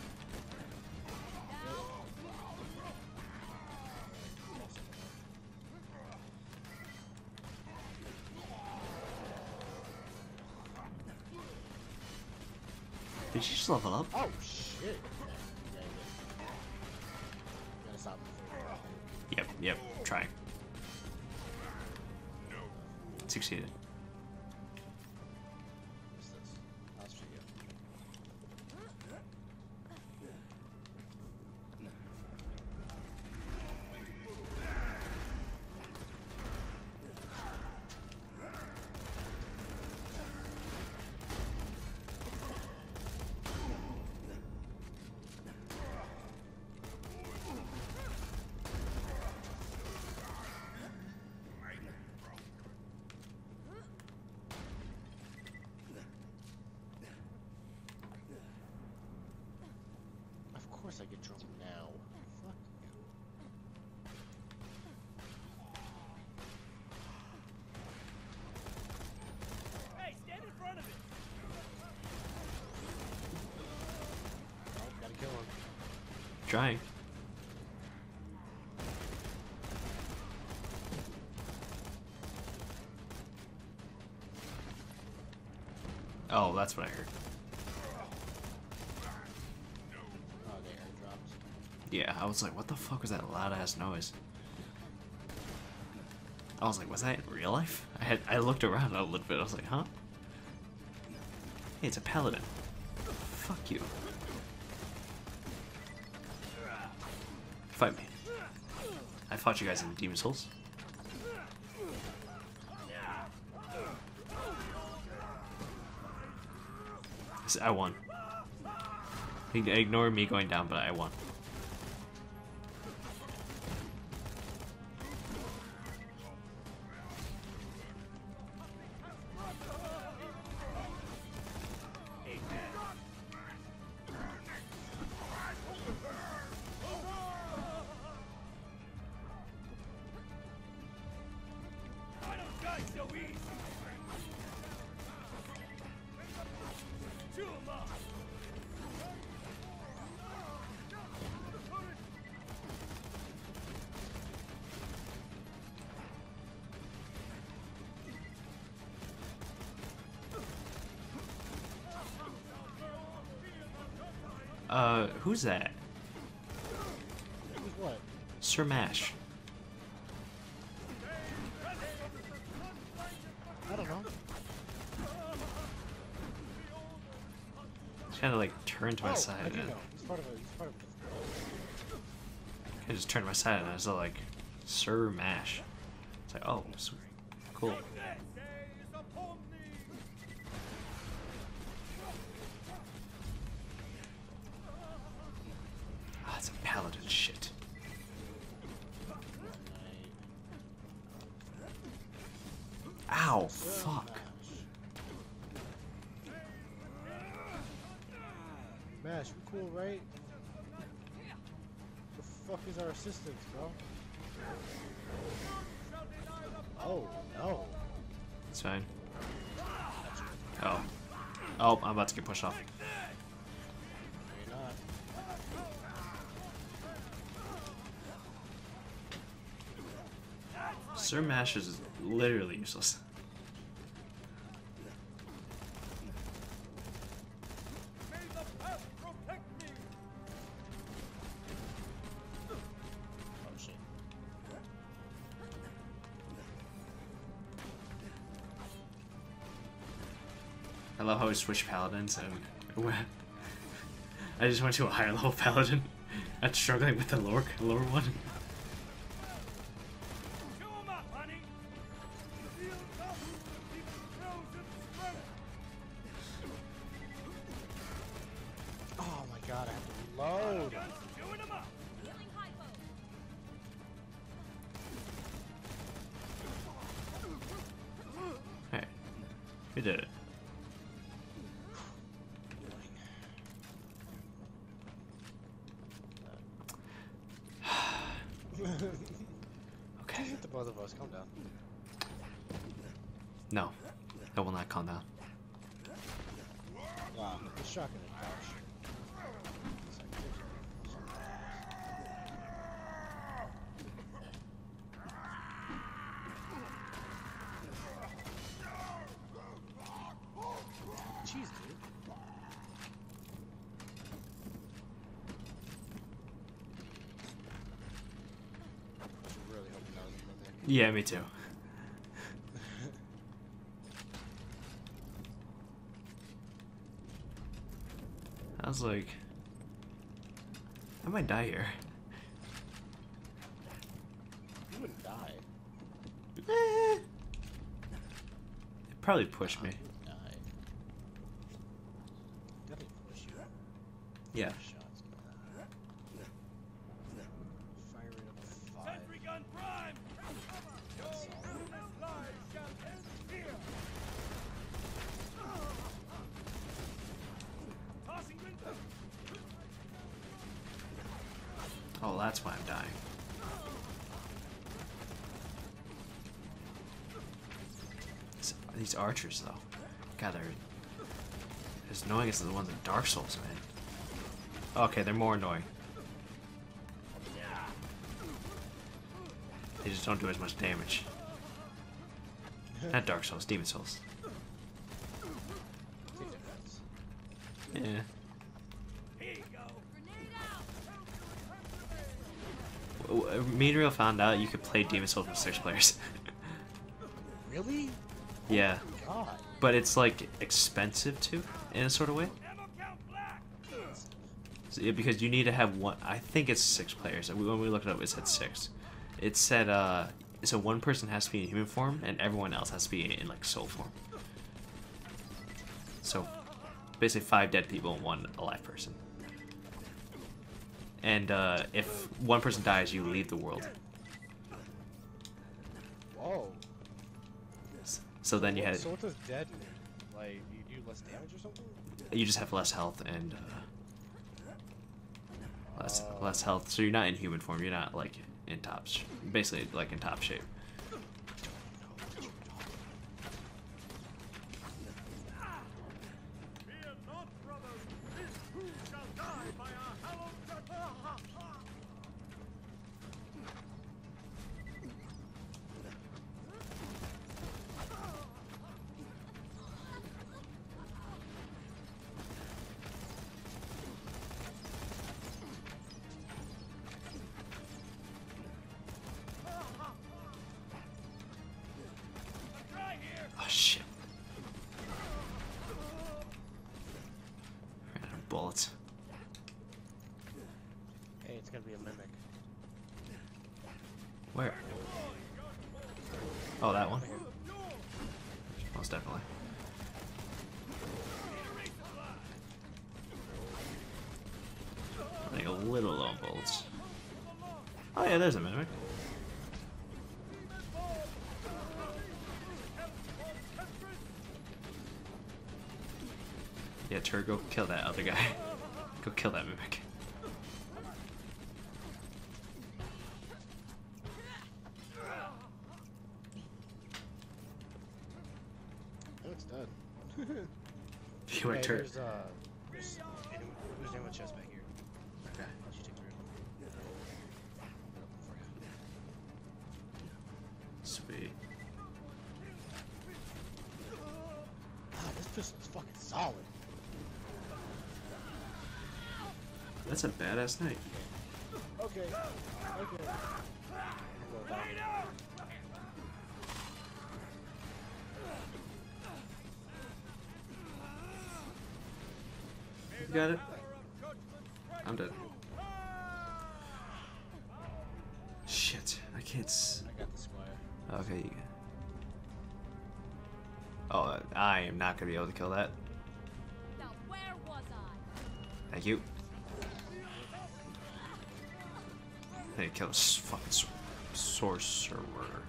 Did she just level up? Oh shit! Yeah, yeah. Gotta stop before you Yep, yep, trying. Succeeded. What's this? That's for you. Of course I get drunk now. Fuck you. Hey, stand in front of it! Oh, gotta kill him. Trying. Oh, that's what I heard. Oh, they airdropped. Yeah, I was like, what the fuck was that loud ass noise? I was like, was that in real life? I had I looked around a little bit. I was like, huh? Hey, it's a paladin. Fuck you. Fight me. I fought you guys in Demon Souls. I won. Ignore me going down, but I won. I don't die so easy! Chew 'em up! Uh, who's that? Who's what? Sir Mash. I don't know. Kind of like turned to my Oh, side. I do And know. He's part of a. He's part of a. I just turned to my side and I saw like Sir Mash. It's like, oh, sweet. Cool. That's a paladin shit. Ow, fuck. Mash, you cool, right? The fuck is our assistance, bro? Oh, no. It's fine. Oh. Oh, I'm about to get pushed off. You're not. Sir Mash is literally useless. Oh, shit. I love how we switch paladins and I just went to a higher level paladin. I'm struggling with the lower lower one. Oh my god, I have to reload. Hey, we did it. Okay. Just hit the both of us, calm down. No, I will not calm down. Wow, it's shocking and couch. Jeez, dude. I was really hoping that was a mimic. Yeah, me too. I was like, I might die here. You wouldn't die. Eh. It probably pushed me. You would die. Definitely push you. Yeah. Shots. Fire rate up to five. Sentry gun prime! Your useless lives shall end here! Tossing window! Oh, that's why I'm dying. These- These archers, though. God, they're as annoying as the ones in Dark Souls, man. Okay, they're more annoying. They just don't do as much damage. Not Dark Souls, Demon Souls. Yeah. Here you go! W- w- Me and Real found out you could play Demon Souls with six players. Really? Yeah. God. But it's like expensive too, in a sort of way. Ammo count black! So, yeah, because you need to have one. I think it's six players. When we looked it up, it said six. It said uh, so one person has to be in human form, and everyone else has to be in like soul form. So basically, five dead people and one alive person. And uh, if one person dies, you leave the world. Whoa. So then you had So what does dead mean? Like, you do less damage or something? you just have less health and uh, less less health. So you're not in human form. You're not like in top, sh basically like in top shape. Fear not, brothers! This too shall die by our hallowed Oh shit! Ran out of bullets. Hey, it's gonna be a mimic. Where? Oh, that one. Most definitely. Like a little low on bullets. Oh yeah, there's a mimic. Yeah, Tur, go kill that other guy. Go kill that mimic. Oh, it's done. You went Hey, Tur. there's, uh, there's, anyone, there's anyone chest back here. Okay, I'll just take the room. For you. Sweet. Wow, this pistol's fucking solid. That's a badass knife. Okay. Okay. Go down. You got it? I'm dead. Shit, I can't. S I got the squire. okay, you got. Oh, I am not gonna be able to kill that. Now where was I? Thank you. I need to kill this fucking sor sorcerer.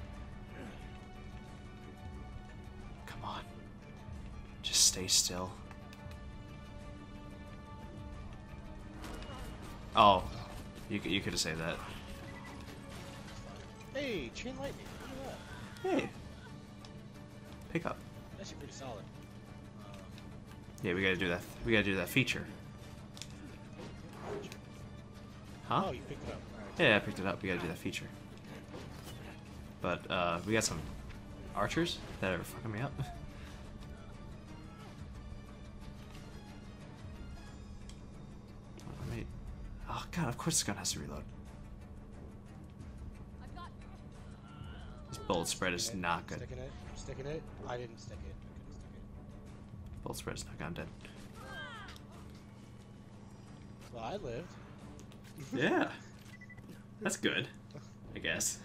Come on. Just stay still. Oh, you c- you could have saved that. Hey, chain lightning. Look at that. Hey, pick up. That's pretty solid. Yeah, we gotta do that. We gotta do that feature. Huh? Oh, you picked it up. All right. Yeah, I picked it up. We gotta do that feature. But uh, we got some archers that are fucking me up. Oh, wait. Oh god, of course this gun has to reload. I've got This bullet spread is not good. Sticking it. Sticking it. I didn't stick it. I couldn't stick it. Bullet spread is not good. I'm dead. Well, I lived. Yeah. That's good. I guess.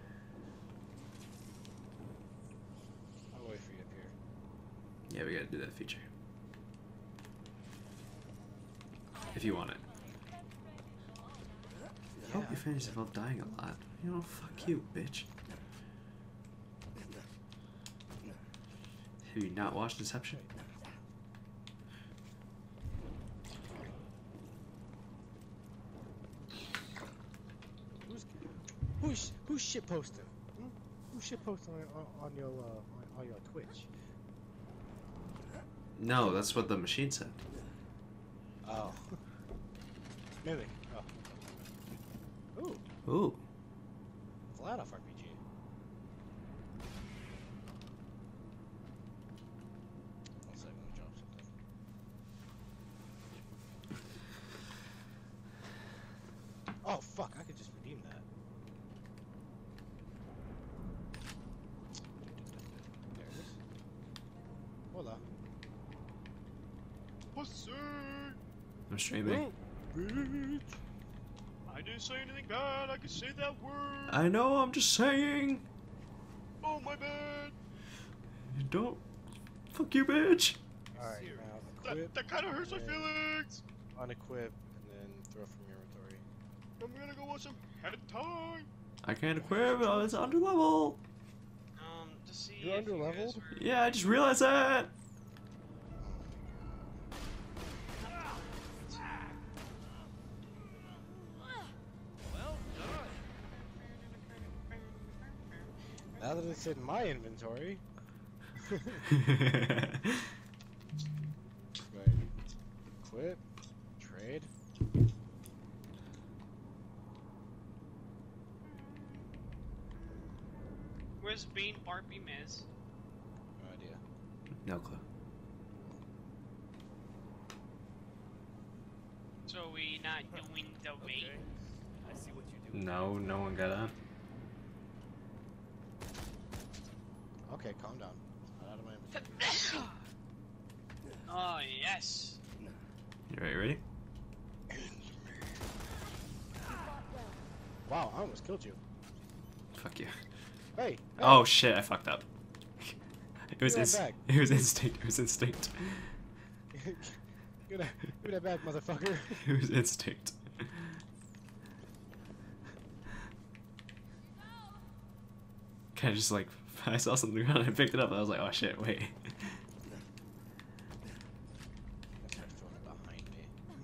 I'll wait for you up here. Yeah, we gotta do that feature. If you want it. I hope you find yourself dying a lot. You know, fuck you, bitch. Have you not watched Inception? Who's who's who's shit posting? Hmm? Who's shit posting on, on, on your uh, on, on your Twitch? No, that's what the machine said. Oh. Mimic. Oh. Ooh. Ooh. Flat off R P G. One second, let me drop something. Oh fuck! I could just redeem that. There it is. Hola. Pussy! I'm streaming. Bitch. I didn't say anything bad. I can say that word. I know, I'm just saying. Oh, my bad. Don't. Fuck you, bitch. Alright, now That, equip, that kind of hurts my Yeah. feelings. unequip, and then throw from your inventory. I'm gonna go watch some head of time. I can't equip, oh, it's under level. Um, to see You're if you guys underleveled? were- Yeah, I just realized that. Well done. Now that it's in my inventory. Right. Equip. Trade. Where's Bean, Barbie, Miz? No idea. No clue. So are we not doing the wait? I see what you do. No, no one got on. Okay, calm down. Not out of my inventory. Oh yes. You ready? Ready? Wow, I almost killed you. Fuck you. Hey! hey. Oh shit! I fucked up. It was Give me that inst back. It was instinct. It was instinct. Give that, give that back, motherfucker. It was instinct. kind of just like I saw something around and I picked it up. And I was like, oh shit, wait. I tried throwing it behind me.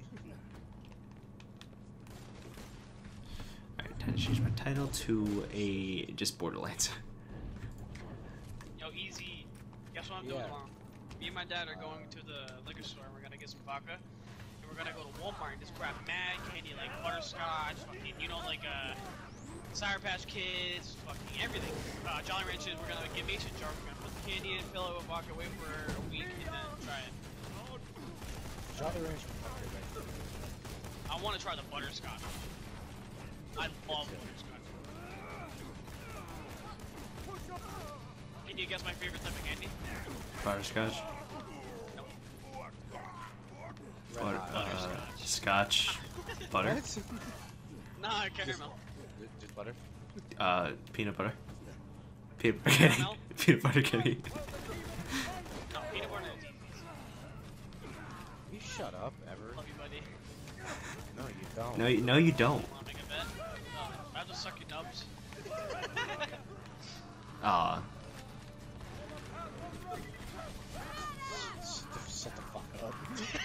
Alright, time to change my title to a just Borderlands. Yo, easy. Guess what I'm Yeah. doing tomorrow? Me and my dad are going to the liquor store and we're gonna get some vodka. And we're gonna go to Walmart and just grab mad candy like butterscotch, fucking, you know, like uh, Sour Patch Kids, fucking everything. Uh, Jolly Ranchers, we're gonna get mason jar, we're gonna put the candy in, fill it with vodka, wait for a week, and then try it. Jolly Rancher. Okay, right. I wanna try the butterscotch. I love butterscotch. Can you guess my favorite type of candy? Butterscotch. Nope. Red Butter, Hot. uh, scotch. Butter. What? Nah, caramel. Just- Just butter? Uh, peanut butter. Peanut butter candy. Caramel? Peanut butter candy. No, peanut butter is easy. You shut up, ever. Love you, buddy. No, you don't. No, you, no, you don't. Wanna make a bet? Uh, I have to suck your nubs. Aw. Shut the fuck up.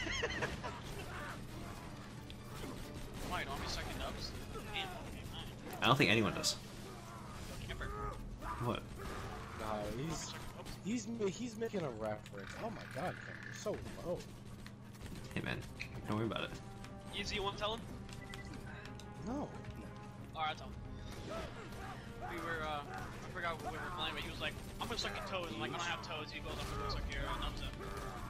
Why, don't be sucking nubs? Damn, okay, fine. I don't think anyone does. Camper. What? Nah, he's he's ma- he's making a reference. Oh my god, Ken, you're so low. Hey man, don't worry about it. Easy, you wanna tell him? No. Alright, I'll tell him. We were, uh, I forgot what we were playing, but he was like, I'm gonna suck your toes. I'm like, I don't have toes. He goes, I'm gonna suck your nubs up.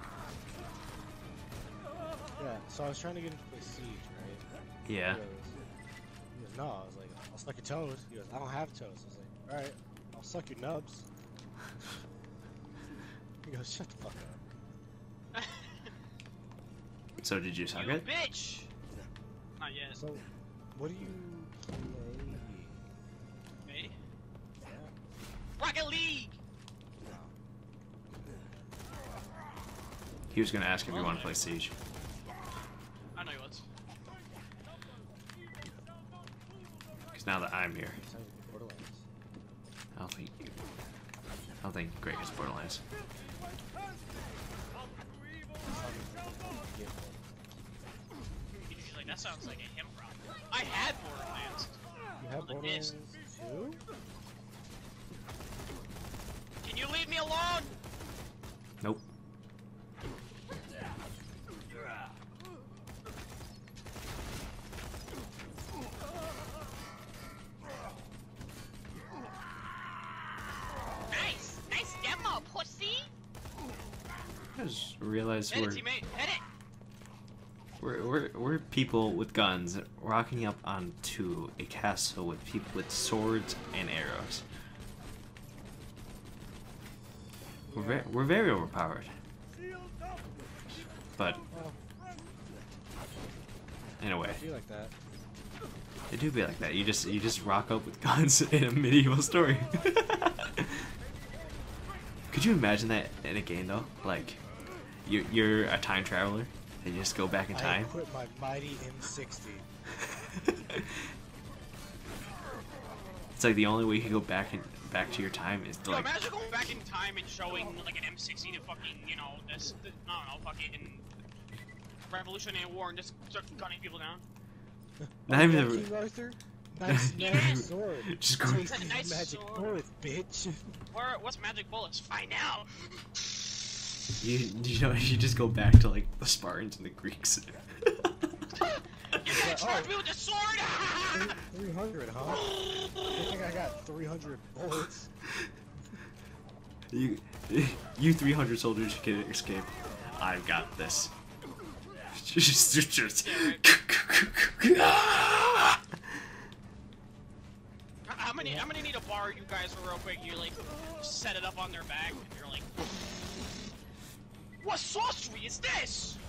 Yeah. So I was trying to get him to play Siege, right? Yeah. He goes, he goes, no. I was like, I'll suck your toes. He goes, I don't have toes. I was like, all right, I'll suck your nubs. He goes, shut the fuck up. So did you suck You it? bitch! Not yet. So, what do you play? Me? Yeah. Rocket League! He was gonna ask if you want to play Siege. I know he was. Because now that I'm here, Sounds like Borderlands. I don't think you. I don't think Greg is Borderlands. He's like, that sounds like a him problem. I had Borderlands. You have On the Borderlands disc. too? Can you leave me alone? Nope. Nice! Nice demo, pussy! I just realized Hit we're, it, teammate! Hit it! we're we're we're people with guns rocking up onto a castle with people with swords and arrows. We're very, we're very overpowered. But Well, in a way, I feel like that. it do be like that. You just you just rock up with guns in a medieval story. Could you imagine that in a game though? Like, you you're a time traveler and you just go back in I time. equipped my mighty M sixty. It's like the only way you can go back in back to your time is to Yo, like. imagine going back in time and showing like an M sixty to fucking, you know, this, this I don't know, fucking Revolutionary War and just start gunning people down. Not even Yeah, the- King Arthur? Nice Yeah. magic sword. Just go- Taste these Nice magic sword. bullets, bitch. Where, what's magic bullets? Find out! You you know you just go back to like the Spartans and the Greeks. You're gonna charge oh. me with the sword! three hundred, huh? I think I got three hundred bullets. You you three hundred soldiers can escape. I've got this. Just, just, just. How many, I'm gonna need to borrow you guys for real quick. You like set it up on their back and you're like, what sorcery is this?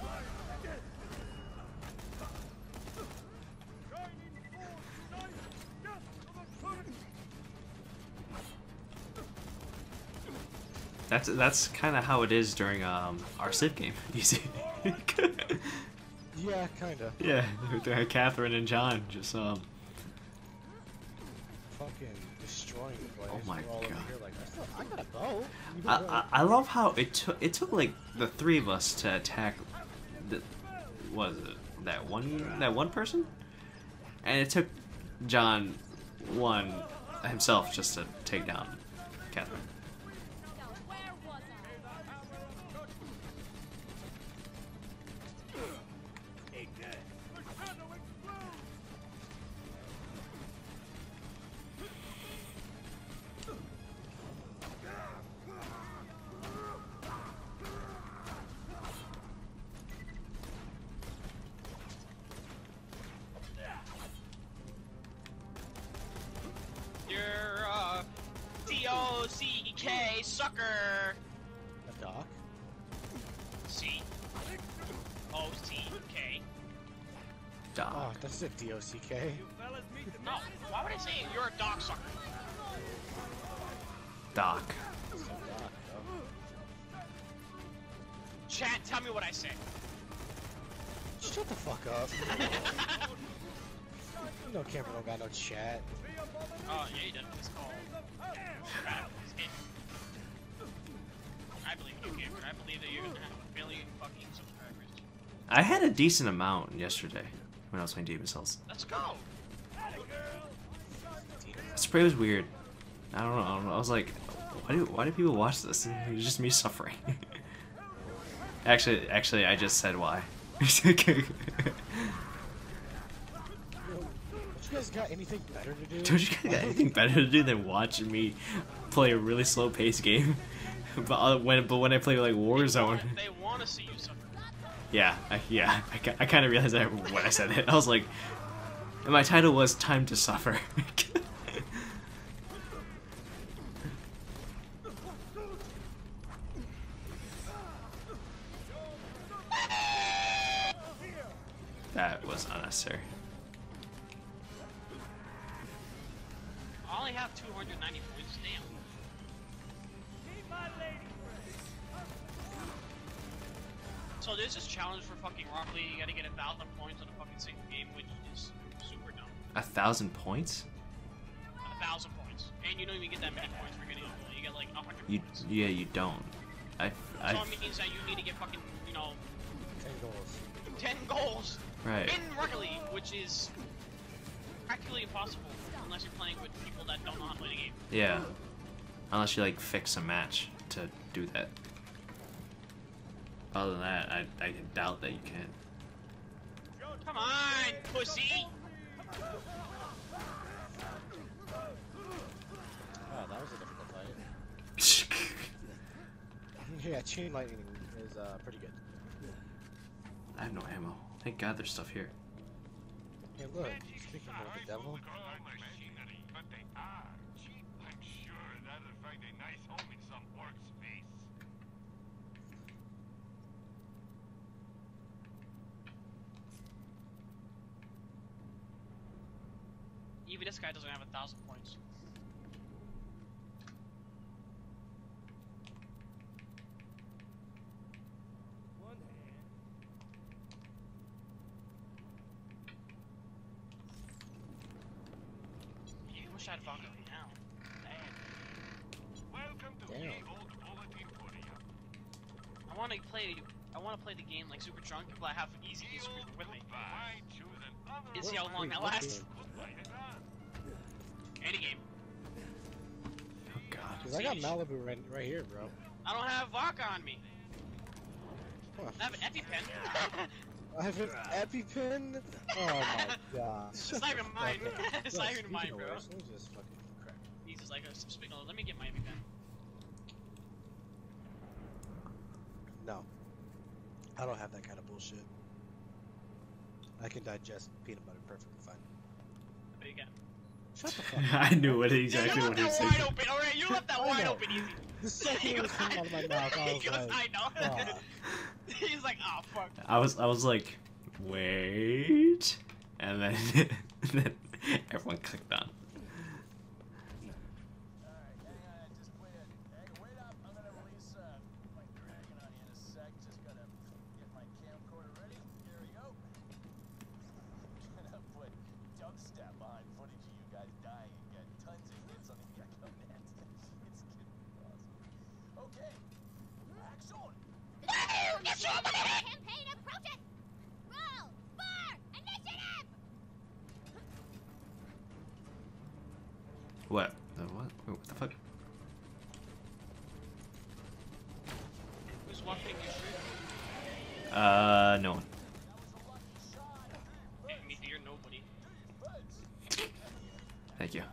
That's that's kind of how it is during um our Civ game. You see? Yeah, kinda. Yeah, Catherine and John just um. Fucking destroy join you, boys. Oh my We're all over God. here like, I, still, I got a bow. You I, know, I I love how it took it took like the three of us to attack the was it that one that one person, and it took John one himself just to take down Catherine. You're uh, D O C K sucker. a dock. C O C K. Oh, Doc. that's a D O C K. No, why would I say you're a dog sucker? Doc. It's a dock, bro. Chat, tell me what I say. Shut the fuck up. You know Cameron don't got no chat. Oh, yeah, you did. It's called. Radical Escape. I believe you, Cameron. I believe that you're gonna have a billion fucking subscribers. I had a decent amount yesterday when I was playing Demon's Souls. Let's go. Spray was weird. I don't know. I, don't know. I was like, why do why do people watch this? It's just me suffering. actually, actually, I just said why. Don't you guys got anything better to do? Don't you guys got anything better to do than watching me play a really slow paced game? but uh, when but when I play like Warzone, They want to see you suffer. yeah, I, yeah, I, ki- I kind of realized that when I said it. I was like, and my title was "Time to Suffer." That was unnecessary. I only have two hundred ninety points. Damn. So there's this challenge for fucking Rocket League. You gotta get a thousand points on a fucking single game, which is super dumb. A thousand points? A thousand points, and you don't even get that many points for getting a goal. You get like a hundred You points. yeah, you don't. I I So it means that you need to get fucking, you know, Ten goals. ten goals right. in Rocket League, which is practically impossible unless you're playing with people that don't know how to play the game. Yeah. Unless you like fix a match to do that. Other than that, I I doubt that you can. Come on, pussy! Oh, that was a difficult fight. Yeah, Chain Lightning is uh, pretty good. I have no ammo. Thank God there's stuff here. Hey, look, speaking of the devil, Machinery, but they are cheap. I'm sure that'll find a nice home in some orc's face. Even this guy doesn't have a thousand points. You wish I had vodka now. Damn. Welcome to Damn. the old bulletin for you. I want to play. I want to play the game like super drunk, but I have easy to screw with me. Goodbye. Choose another And see how long Wait, that what lasts. game? Goodbye, Hagan. Any game. Oh God. Because I got Malibu right, right here, bro. I don't have vodka on me. Huh. I have an EpiPen. I have an EpiPen? Oh my god. It's not even mine. It's not even mine, bro. Let me just fucking crack. He's just like, oh, speaking of, let me get my EpiPen. No. I don't have that kind of bullshit. I can digest peanut butter perfectly fine. There you go. Shut the fuck up. I knew what Yeah, exactly you what left he was that wide saying. open. All right, you left that I wide know. open easy. The second it was coming out of my mouth, I He was goes, like, I know. fuck. He's like, oh fuck. I was I was like, wait, and then and then everyone clicked on. Alright, hang on, just wait a hey, wait up. I'm gonna release uh my dragon on you in a sec. Just gotta get my camcorder ready. Here we go. Gonna put dubstep behind footage of you guys dying and get tons of hits on the Okay. Action! Campaign approaches! Roll for initiative! What? The what? Wait, what the fuck? Who's walking your street? Uh, no one. Yeah, me dear, nobody. Thank you.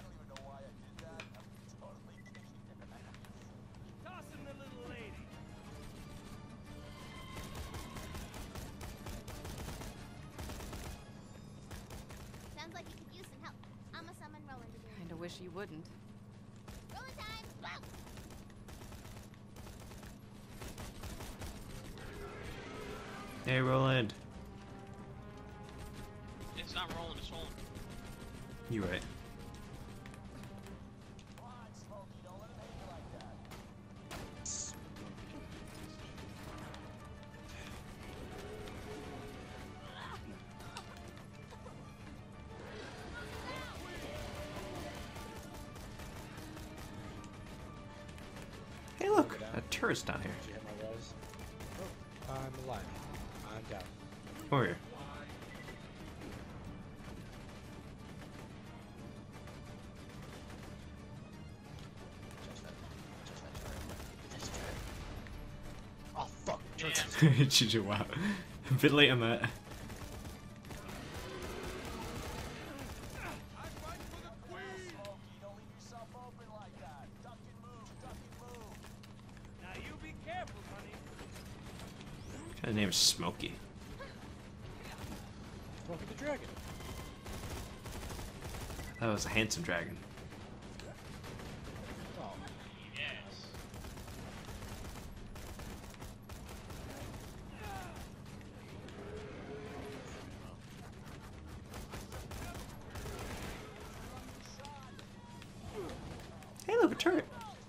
Tossing the little lady. Sounds like you could use some help. I'ma summon Roland again. Kinda wish you wouldn't. Roland time! Go! Hey, Roland. It's not rolling, it's rolling. You right. Come on, Smokey, don't let him hate you like that. Hey, look, a tourist down here. Did you hit my res? Oh, I'm alive. I'm down. Come over here. Touch that. Touch that turret. Touch that turret. Oh fuck! Turret. G G, wow. A bit late on that. Smokey, don't leave yourself open like that. Duck and move, duck and move. Now you be careful, honey. What kind of name is Smokey? Smokey the Dragon. That was a handsome dragon. Oh, Yes. Hey, look, a turret.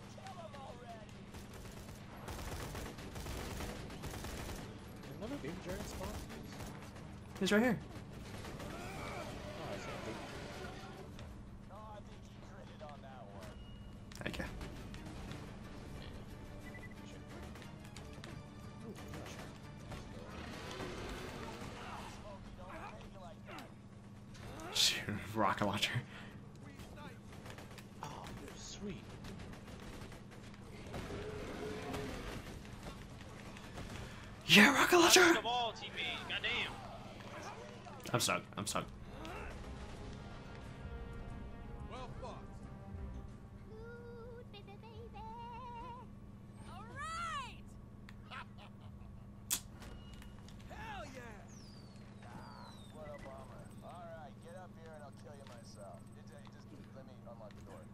did another baby dragon spawn? He's right here. Oh, I see a baby. No, I think he critted on that one. Okay. Ooh, gosh. Smokey, don't let him hate you like that. Shoot, rocket launcher. Oh, sweet. Yeah, rocket launcher! Last of all, teammate. Goddamn. I'm stuck. I'm stuck. Well fought. Ooh, baby, baby. All right! Hell yeah! Ah, what a bummer. Alright, get up here and I'll kill you myself. Just, uh, just let me unlock the door.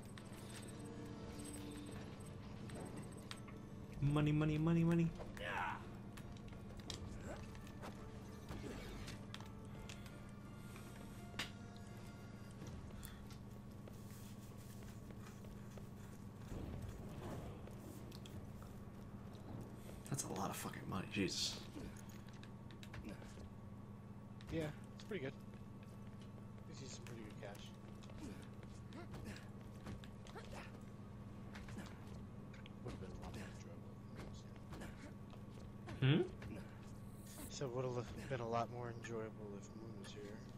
Money, money, money, money. That's a lot of fucking money, Jesus. Yeah, it's pretty good. This is some pretty good cash. Would have been a lot more enjoyable. Hmm? So would have been a lot more enjoyable if Moon was here.